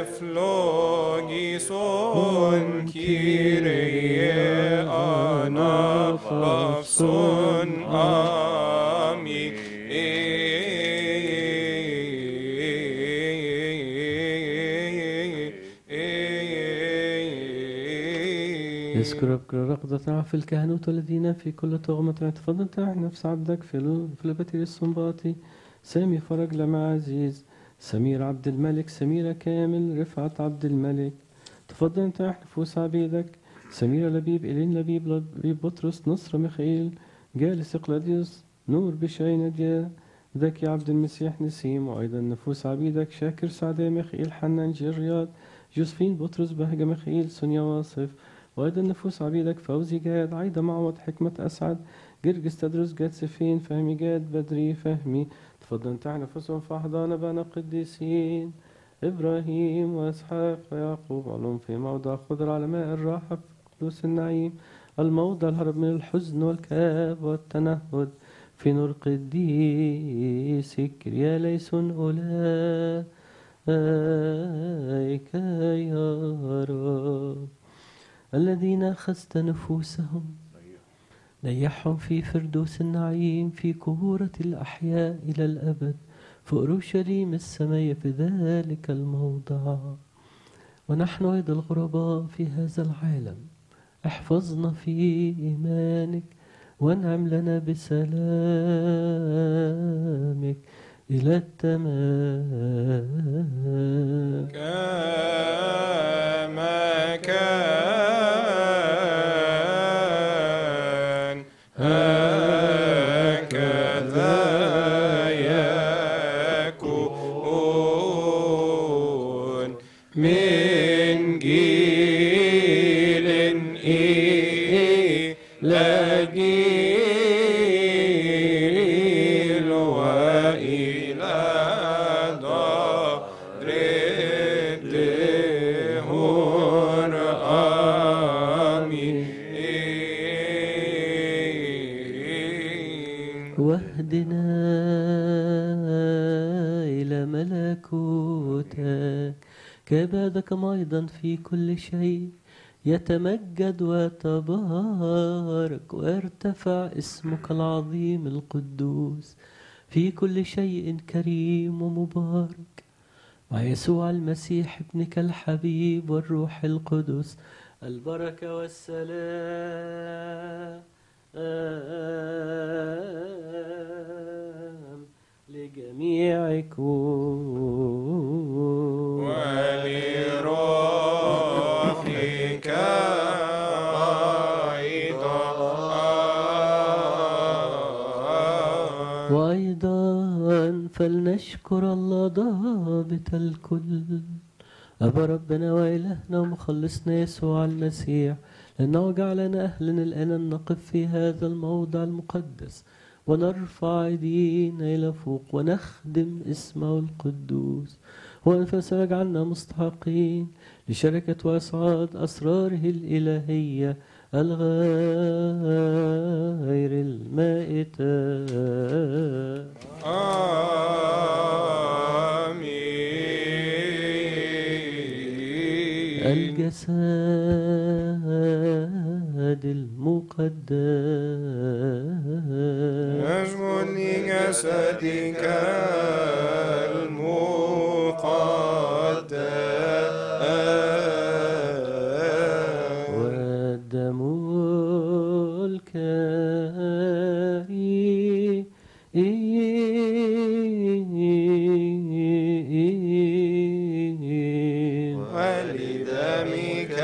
فلوغيسون كيريا أنا فافسون آمين. اذكر ابكر رقدة في الكهنوت والذين في كل تغمة تفضل تاع نفس عبدك في البتير الصنباطي سامي فرج لما عزيز سمير عبد الملك سميرة كامل رفعت عبد الملك تفضل انت نفوس عبيدك سميرة لبيب إلين لبيب لبيب بطرس نصر ميخائيل جالس إقلاديوس نور بشعي نجاة ذكي عبد المسيح نسيم وأيضا نفوس عبيدك شاكر سعداء ميخائيل حنان جريات جوزفين بطرس بهجة ميخائيل سونيا واصف وأيضا نفوس عبيدك فوزي جاد عايدة معوض حكمة أسعد جرجس تدرس جاد سفين فهمي جاد بدري فهمي تفضل انت نفوسهم فأحضان بنا قديسين إبراهيم وإسحاق ويعقوب علوم في موضع خضر على ماء الراحة في قدوس النعيم الموضع الهرب من الحزن والكآب والتنهد في نور قديسك يا ليسن أولئك يا رب الذين أخذت نفوسهم نيحهم في فردوس النعيم في كهورة الأحياء إلى الأبد في أورشليم السماء في ذلك الموضع. ونحن أيضا الغرباء في هذا العالم احفظنا في إيمانك وانعم لنا بسلامك إلى التمام كما كان هكذا يكون من جيل إلى جيل وإلى دار الدهور آمين. واهدنا إلى ملكوتك كعبادك أيضا في كل شيء يتمجد ويتبارك ويرتفع اسمك العظيم القدوس في كل شيء كريم ومبارك مع يسوع المسيح ابنك الحبيب والروح القدس البركة والسلام لجميعكم ولروحك أيضا. وأيضا فلنشكر الله ضابط الكل أبا ربنا وإلهنا ومخلصنا يسوع المسيح لأنه جعلنا أهلا الآن أن نقف في هذا الموضع المقدس ونرفع أيدينا إلى فوق ونخدم اسمه القدوس وأنفسنا يجعلنا مستحقين لشركة وإصعاد أسراره الإلهية الغير المائتة. آمين. الجسد المقدس نسجد لجسدك المقدس والدم الكريم ولدمك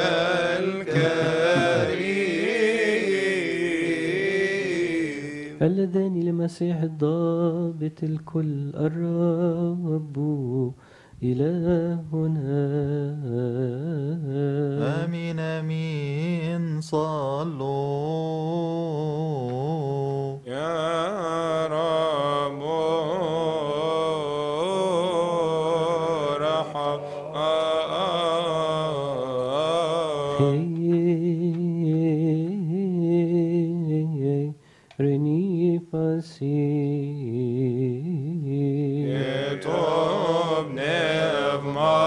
الكريم اللذان لمسيح الضابط الكل الرب إلهنا. آمين آمين. صلوا يا رب رني فاسي يتوب نفما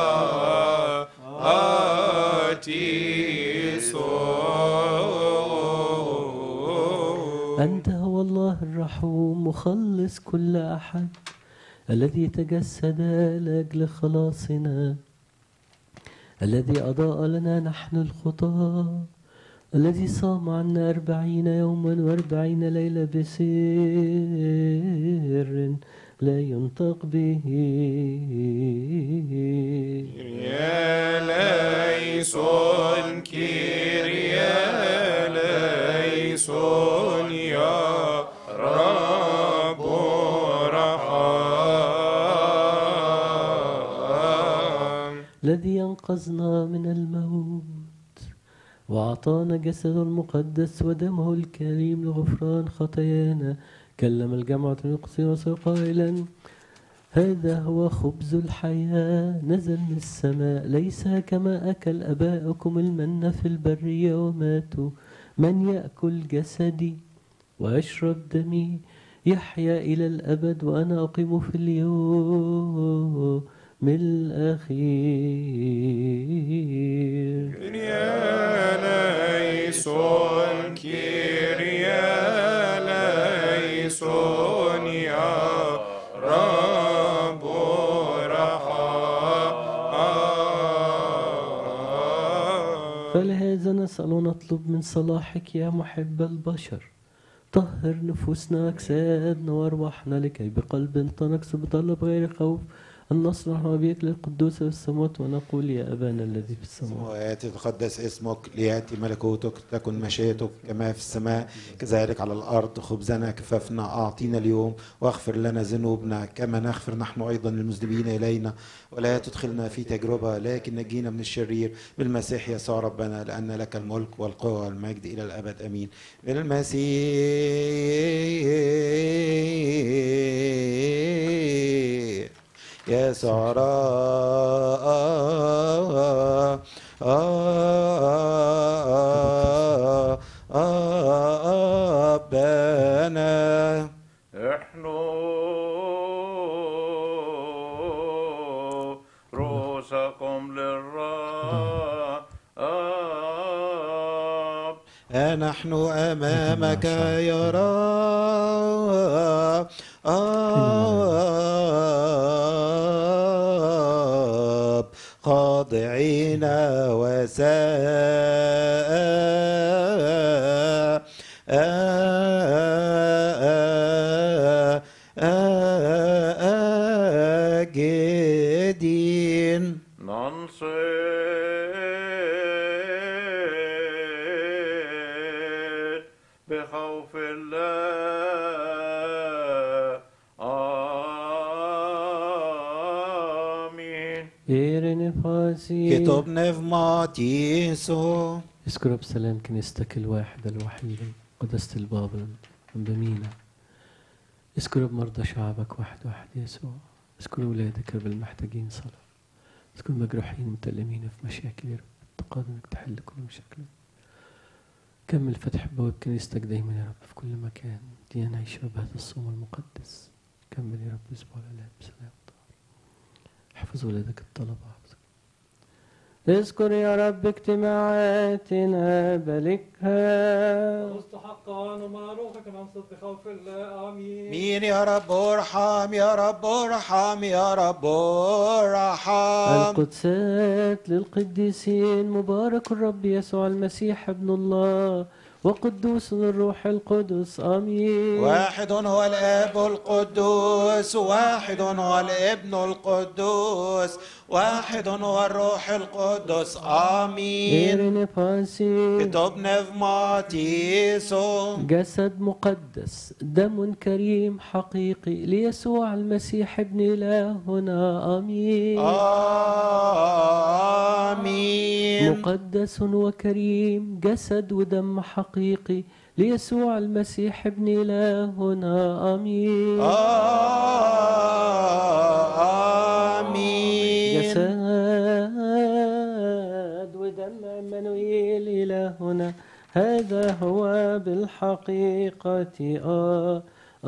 أنت هو الله الرحوم مخلص كل أحد الذي تجسد لأجل خلاصنا الذي أضاء لنا نحن الخطاة الذي صام عنا أربعين يوما وأربعين ليلة بسر لا ينطق به. يا ليسون كيريا ليسون يا رب رحم الذي ينقذنا من الموت وأعطانا جسده المقدس ودمه الكريم لغفران خطايانا. كلم الجمعة القدسية قائلا هذا هو خبز الحياة نزل من السماء ليس كما أكل أباؤكم المن في البرية وماتوا. من يأكل جسدي ويشرب دمي يحيا إلى الأبد وأنا أقيم في اليوم الأخير. Kyrieleison, Kyrieleison, يا رب رحم. فلهذا نسأل ونطلب من صلاحك يا محب البشر، طهر نفوسنا وأجسادنا وأرواحنا لكي بقلب تنكس بطلب غير خوف أن نصنع ربيك للقدوس في السماوات ونقول يا أبانا الذي في السماوات. وياتي تقدس اسمك، لياتي ملكوتك، تكن مشيئتك كما في السماء كذلك على الارض. خبزنا كفافنا اعطينا اليوم، واغفر لنا ذنوبنا كما نغفر نحن ايضا للمذنبين الينا، ولا تدخلنا في تجربه لكن نجينا من الشرير بالمسيح يسوع ربنا، لان لك الملك والقوه والمجد الى الابد امين. بالمسيح يسوع ربنا. احنوا رؤوسكم للرب. نحن أمامك يا رب خاضعين وساجدين. ننصت بخوف الله. آمين. كتب نفماتيسو. اذكروا بسلام كنيستك الواحدة الوحيدة قداسة البابا بمينا. اذكروا بمرضى شعبك واحد واحد يسوع. اذكروا أولادك رب المحتاجين صلاة. اذكروا المجروحين المتألمين في مشاكل يا رب، تقاضى انك تحل كل مشاكلهم. كمل فتح بواب كنيستك دايما يا رب في كل مكان، دينا نعيش بهذا الصوم المقدس. كمل يا رب اسبوع الآلام بسلام طاهر. احفظ ولادك الطلبة. اذكر يا رب اجتماعاتنا باركها مستحقا ومعروفك منصت بخوف الله. امين. مين يا رب ارحم، يا رب ارحم، يا رب ارحم. القدسات للقديسين. مبارك الرب يسوع المسيح ابن الله وقدوس الروح القدس. آمين. واحد هو الآب القدوس، واحد هو الابن القدوس، واحد هو الروح القدس. آمين. كتب نفماتيسو. جسد مقدس، دم كريم حقيقي ليسوع المسيح ابن إلهنا. آمين. آمين. مقدس وكريم، جسد ودم حقيقي ليسوع المسيح ابن إلهنا. آمين. آمين. جسد ودم عمانوئيل إلهنا، هذا هو بالحقيقة. آه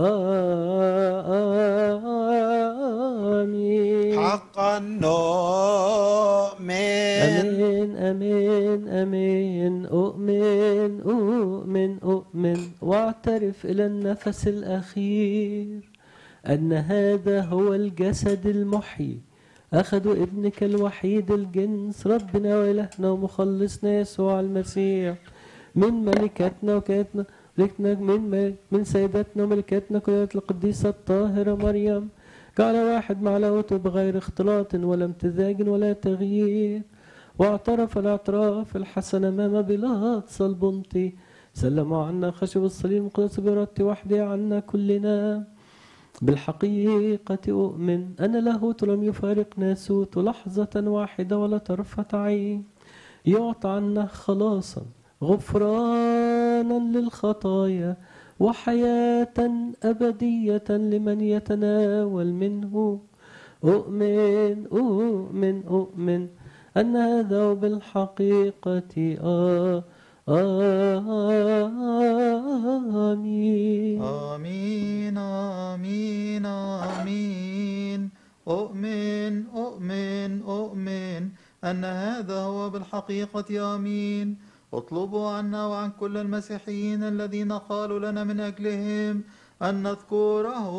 آمين. حقا نؤمن. أمين أمين أمين. أؤمن أؤمن أؤمن واعترف إلى النفس الأخير أن هذا هو الجسد المحيي أخذوا ابنك الوحيد الجنس ربنا وإلهنا ومخلصنا يسوع المسيح من ملكتنا وكاتنا من من سيدتنا وملكتنا كلها القديسة الطاهرة مريم، جعل واحد مع لاهوته بغير اختلاط ولا امتزاج ولا تغيير، واعترف الاعتراف الحسن امام بيلاطس البنطي، سلموا عنا خشب الصليب المقدس بإرادتي وحدي عنا كلنا. بالحقيقة أؤمن أن لاهوت لم يفارق ناسوت لحظة واحدة ولا طرفة عين، يعطى عنا خلاصا غفرانا للخطايا وحياة أبدية لمن يتناول منه. أؤمن أؤمن أؤمن أن هذا بالحقيقة آه آمين. آمين آمين آمين. أؤمن أؤمن أؤمن أن هذا هو بالحقيقة آمين. اطلبوا عنا وعن كل المسيحيين الذين قالوا لنا من أجلهم أن نذكره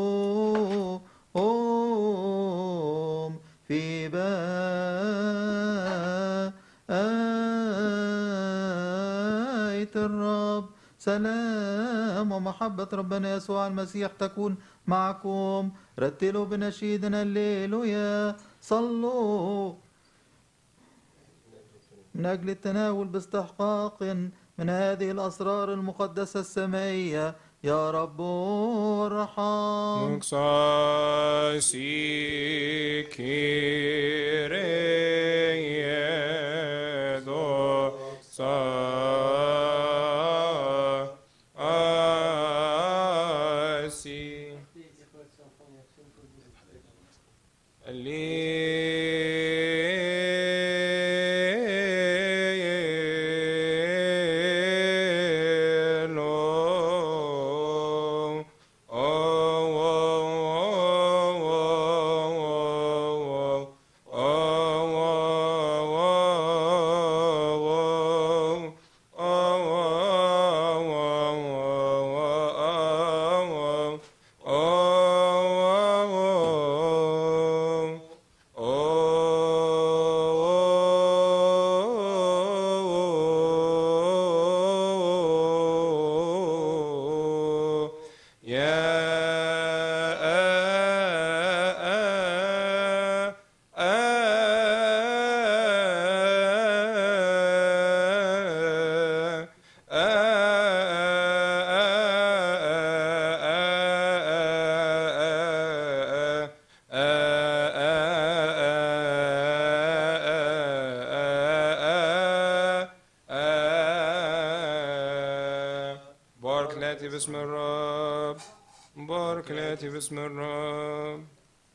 هم في بيت الرب. سلام ومحبة ربنا يسوع المسيح تكون معكم. رتلوا بنشيدنا الليلويا. صلوا من أجل التناول باستحقاق من هذه الأسرار المقدسة السمائية. يا رب ارحم. Muxasi Kyrie doxa asi. بارك باسم الرب. بارك لاتي باسم الرب.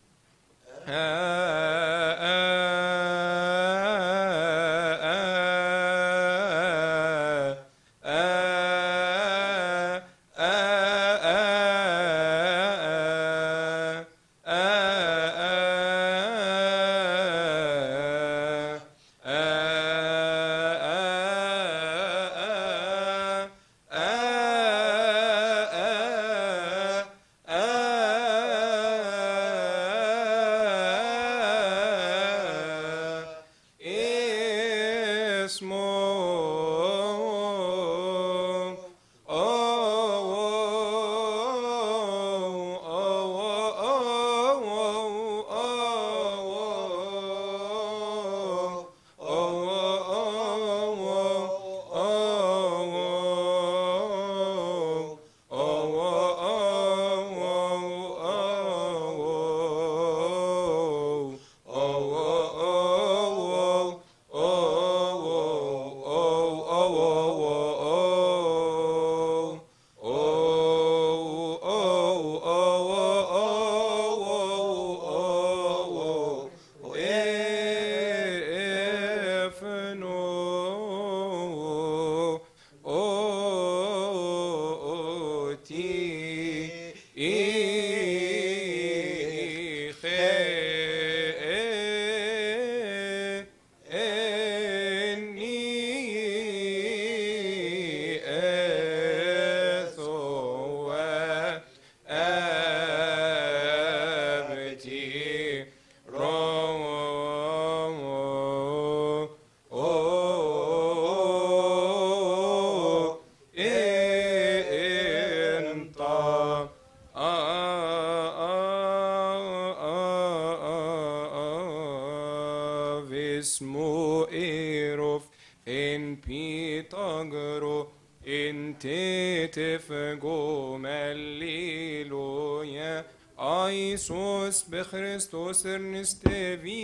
Christos erneste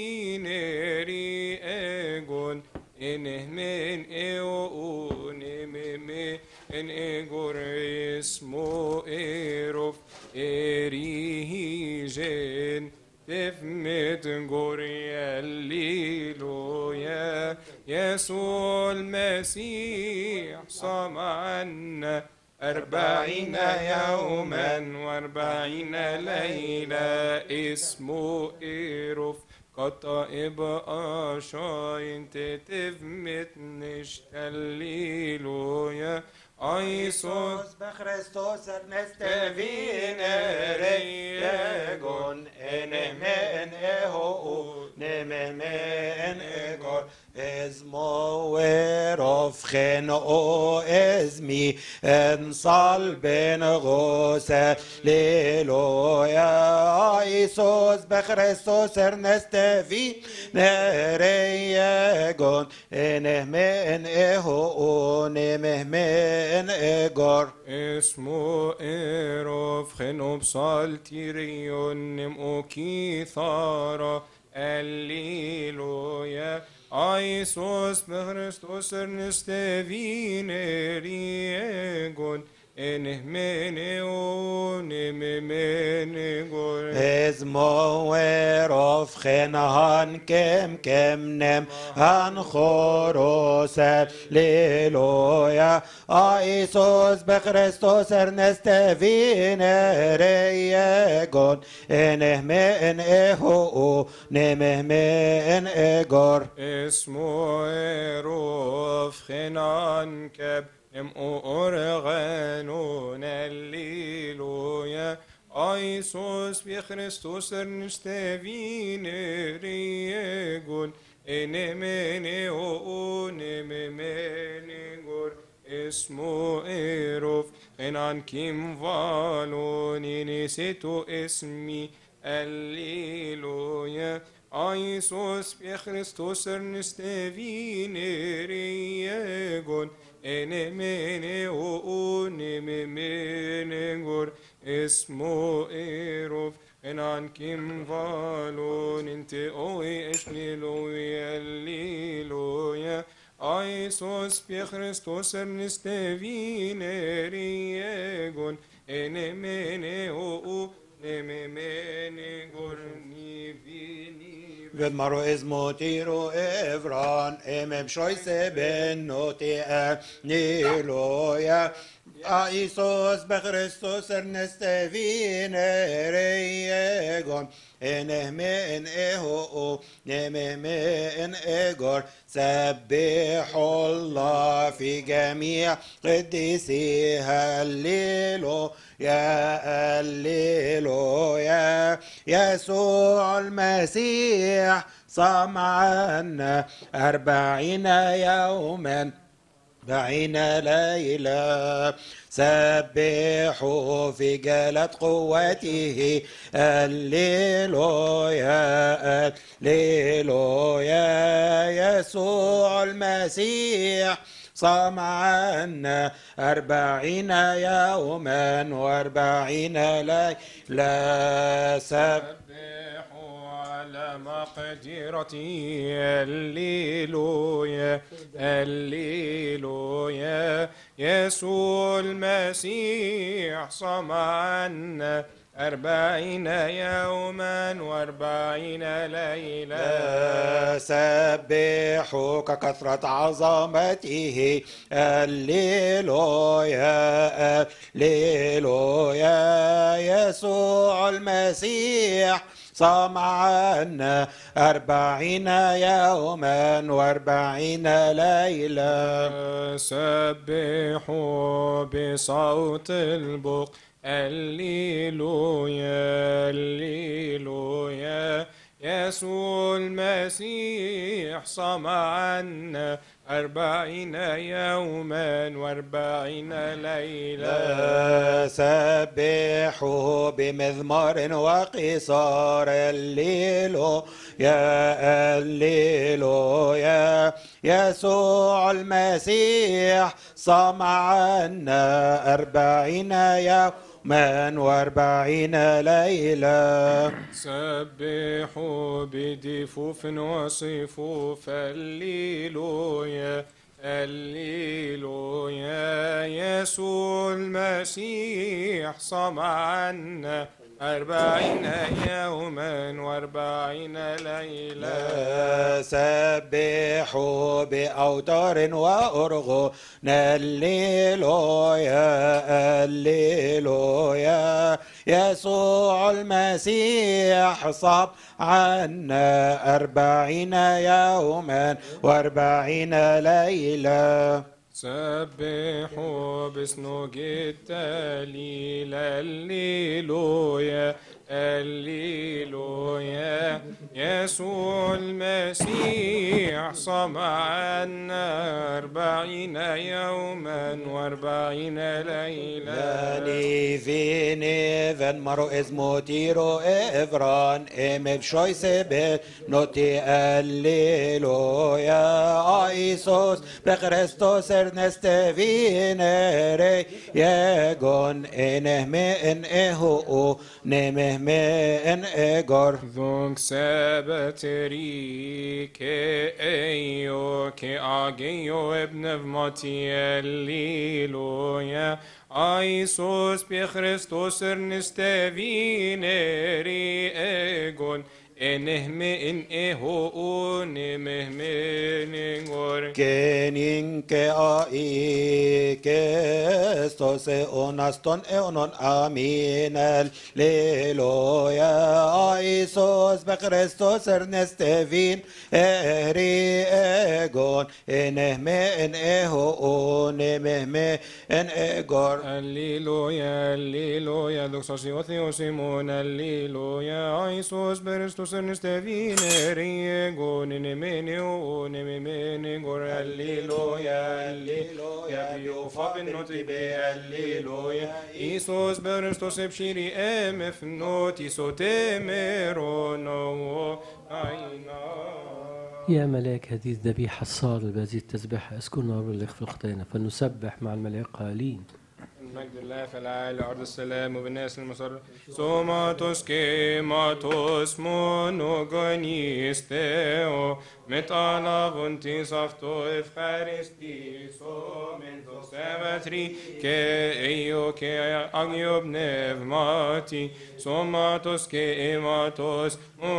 vineri egon in men eo unimeme en egorismo erof erigen tefmet gorielliloya يسوع المسيح صام عنا أربعين يوما وأربعين ليلة اسمه إيروف قطائب أشاين تتفمت نشتليلويا أيسوس بخريستوس نستفينريجون انمن اهو نممن اجور ازمو ويروف خنقو ازمي انصال بين غوسة ليلويا ايسوس بخريستوس نستفينريجون انمن اهو نممن اجور اسمو إيروف خنوب صالتيريون نمو كيثارا الليلويا أيسوس بخريستوس نستفينريجون انهمنيون ممنيجون ازمو ويروف خنهان كم كم نم هن خروس ليلويا ايسوس بخريستوس نستفينريجون انهمن اهو نمهمن اجور اسمو إيروف خنان كب نمو أرغانون الليلويا أيسوس بخريستوس نستفينريجون إنمني أونممنيجور اسمو إيروف خنان كيم فالوني نسيتو اسمي الليلويا أيسوس بخريستوس نستفينريجون انمني أونممنيجور اسمو إيروف انان كيم فالون انت اوي اشليلويا الليلويا ايسوس بخريستوس نستفينريجون انمني أونممنيجور نيفيني Vedmaro ezmotiro evran emem shoyse ben notia niloya Aisos bechristos ernestevineregon enehme eho nememe en egor سبحوا الله في جميع قديسي هللوا يا هللوا يا يسوع المسيح صام عنا أربعين يوما أربعين ليلة سبحوا في جلة قوته هللويا هللويا يسوع المسيح صام عنا أربعين يوما وأربعين ليلة سبحوا على مقدرتي الليلويا الليلويا يسوع المسيح صام عنا أربعين يوما وأربعين ليلة سبحوا ككثرة عظمته الليلويا الليلويا يسوع المسيح صام عنا أربعين يوما وأربعين ليلة سبحوا بصوت البق الليلويا الليلويا يسوع المسيح صام عنا أربعين يوما وأربعين ليلة سبحوا بمزمار وقصار الليلو يا الليلو يا يسوع المسيح صام عنا أربعين يوما من واربعين ليلة سبحوا بدفوف وصفوف الليلويا هللويا يسوع المسيح صام عنا أربعين يوما وأربعين ليلة. سبحوا بأوتار وأرغوا هللويا هللويا يسوع المسيح صام عنا أربعين يوما وأربعين ليلة. سبحوا باسنوج التهليل هللويا هللويا يسوع المسيح صام عنا أربعين يوما وأربعين ليلة. Lani vini ven maro ezmotiro evran eme shoysebe noti alleluia Isus be Christos erneste vinere yegon enehme en ehu nemehme en egor. Δόξα σεβετρί και Υιό και Άγιο εμπνευματι αλληλούια. Ιησούς πι Χριστός ερνεστε βίνερι εγον ενehme en eho nemehme nengor. Kenin ke ai kestos eonaston eonon amin alleluia Isus be Christos erneste vin eri egon enehme en eho nemehme en egor. Αλληλούια, αλληλούια, δόξα ο Θεός ημών, αλληλούια, Ιησούς Χριστός ενεστε βίνερι εγών, ενεμένε ο νεμεμένε γορ, αλληλούια, αλληλούια, ποιο φάπεν νοτριπέ, αλληλούια, Ιησούς Χριστός εψήρι εμεφνότη, σωτέμερον ο αϊνά. يا ملاك هذه الذبيحة الصالبة بهذه التسبيحة اسكن نار وليغفر خطايانا فلنسبح مع الملائكة قائلين مجد الله في العالي أرض السلام وبالناس المسر سوماتوس كيماتوس مونوغونيستيو متالا فونتي صفتو إفخارستي سومنتو سبتري كيو كي أغيوب نفماتي سوماتوس كيماتوس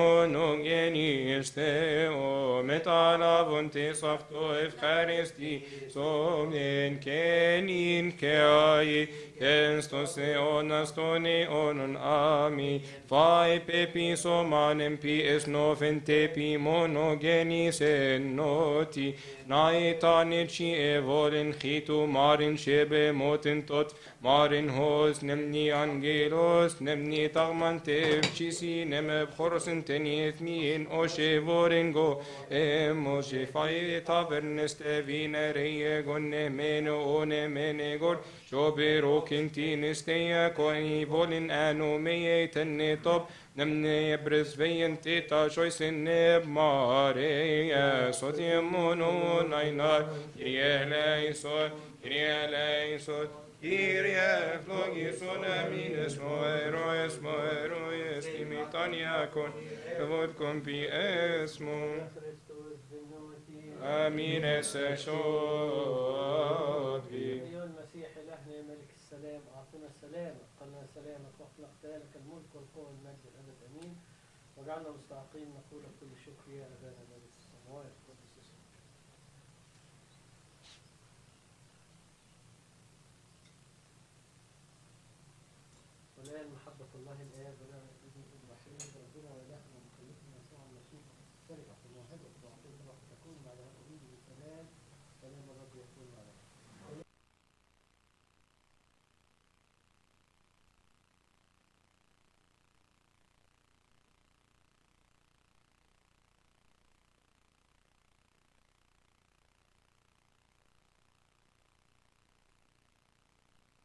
مونوغونيستيو متالا فونتي صفتو إفخارستي سومن كينين كي Christos eonas ton eonon ami, fai pepi somanem pi es novente pi monogenis en noti, naitane ci evolen chitu marin shebe moten tot, marin hos nemni angelos, nemni tagmantev chisi neme bchoros inteniet mien oshe vorengo, emoshe fai taverneste vinere gonne meno one menegor, شوبيرو كنتين استيا كوني بولن انو ميتن طب نمني يبرز فين تيتا شويس النب ماريا صوتي مونو ناينار كريا لايسون كريا لايسون كريا فلوغي سونا مين اسمو ايرو اسمو ايرو يستيمي تانيا كون كفودكم بي اسمو امين اسشود بي المسيح إلهنا ملك السلام أعطنا السلام قلنا سلامك واخلق ذلك الملك والقوة والمجد الأبد أمين وجعلنا مستحقين نقول كل شكر يا أبانا الذي في السماوات قدس اسمك. والآن محبة الله الآب ونعمة ابن الرحيم ربنا وإلهنا ومخلصنا يسوع المسيح السرقة في الموهبة وتعطيه الروح تكون مع الأولين بالسلام سلام الرب يكون معنا.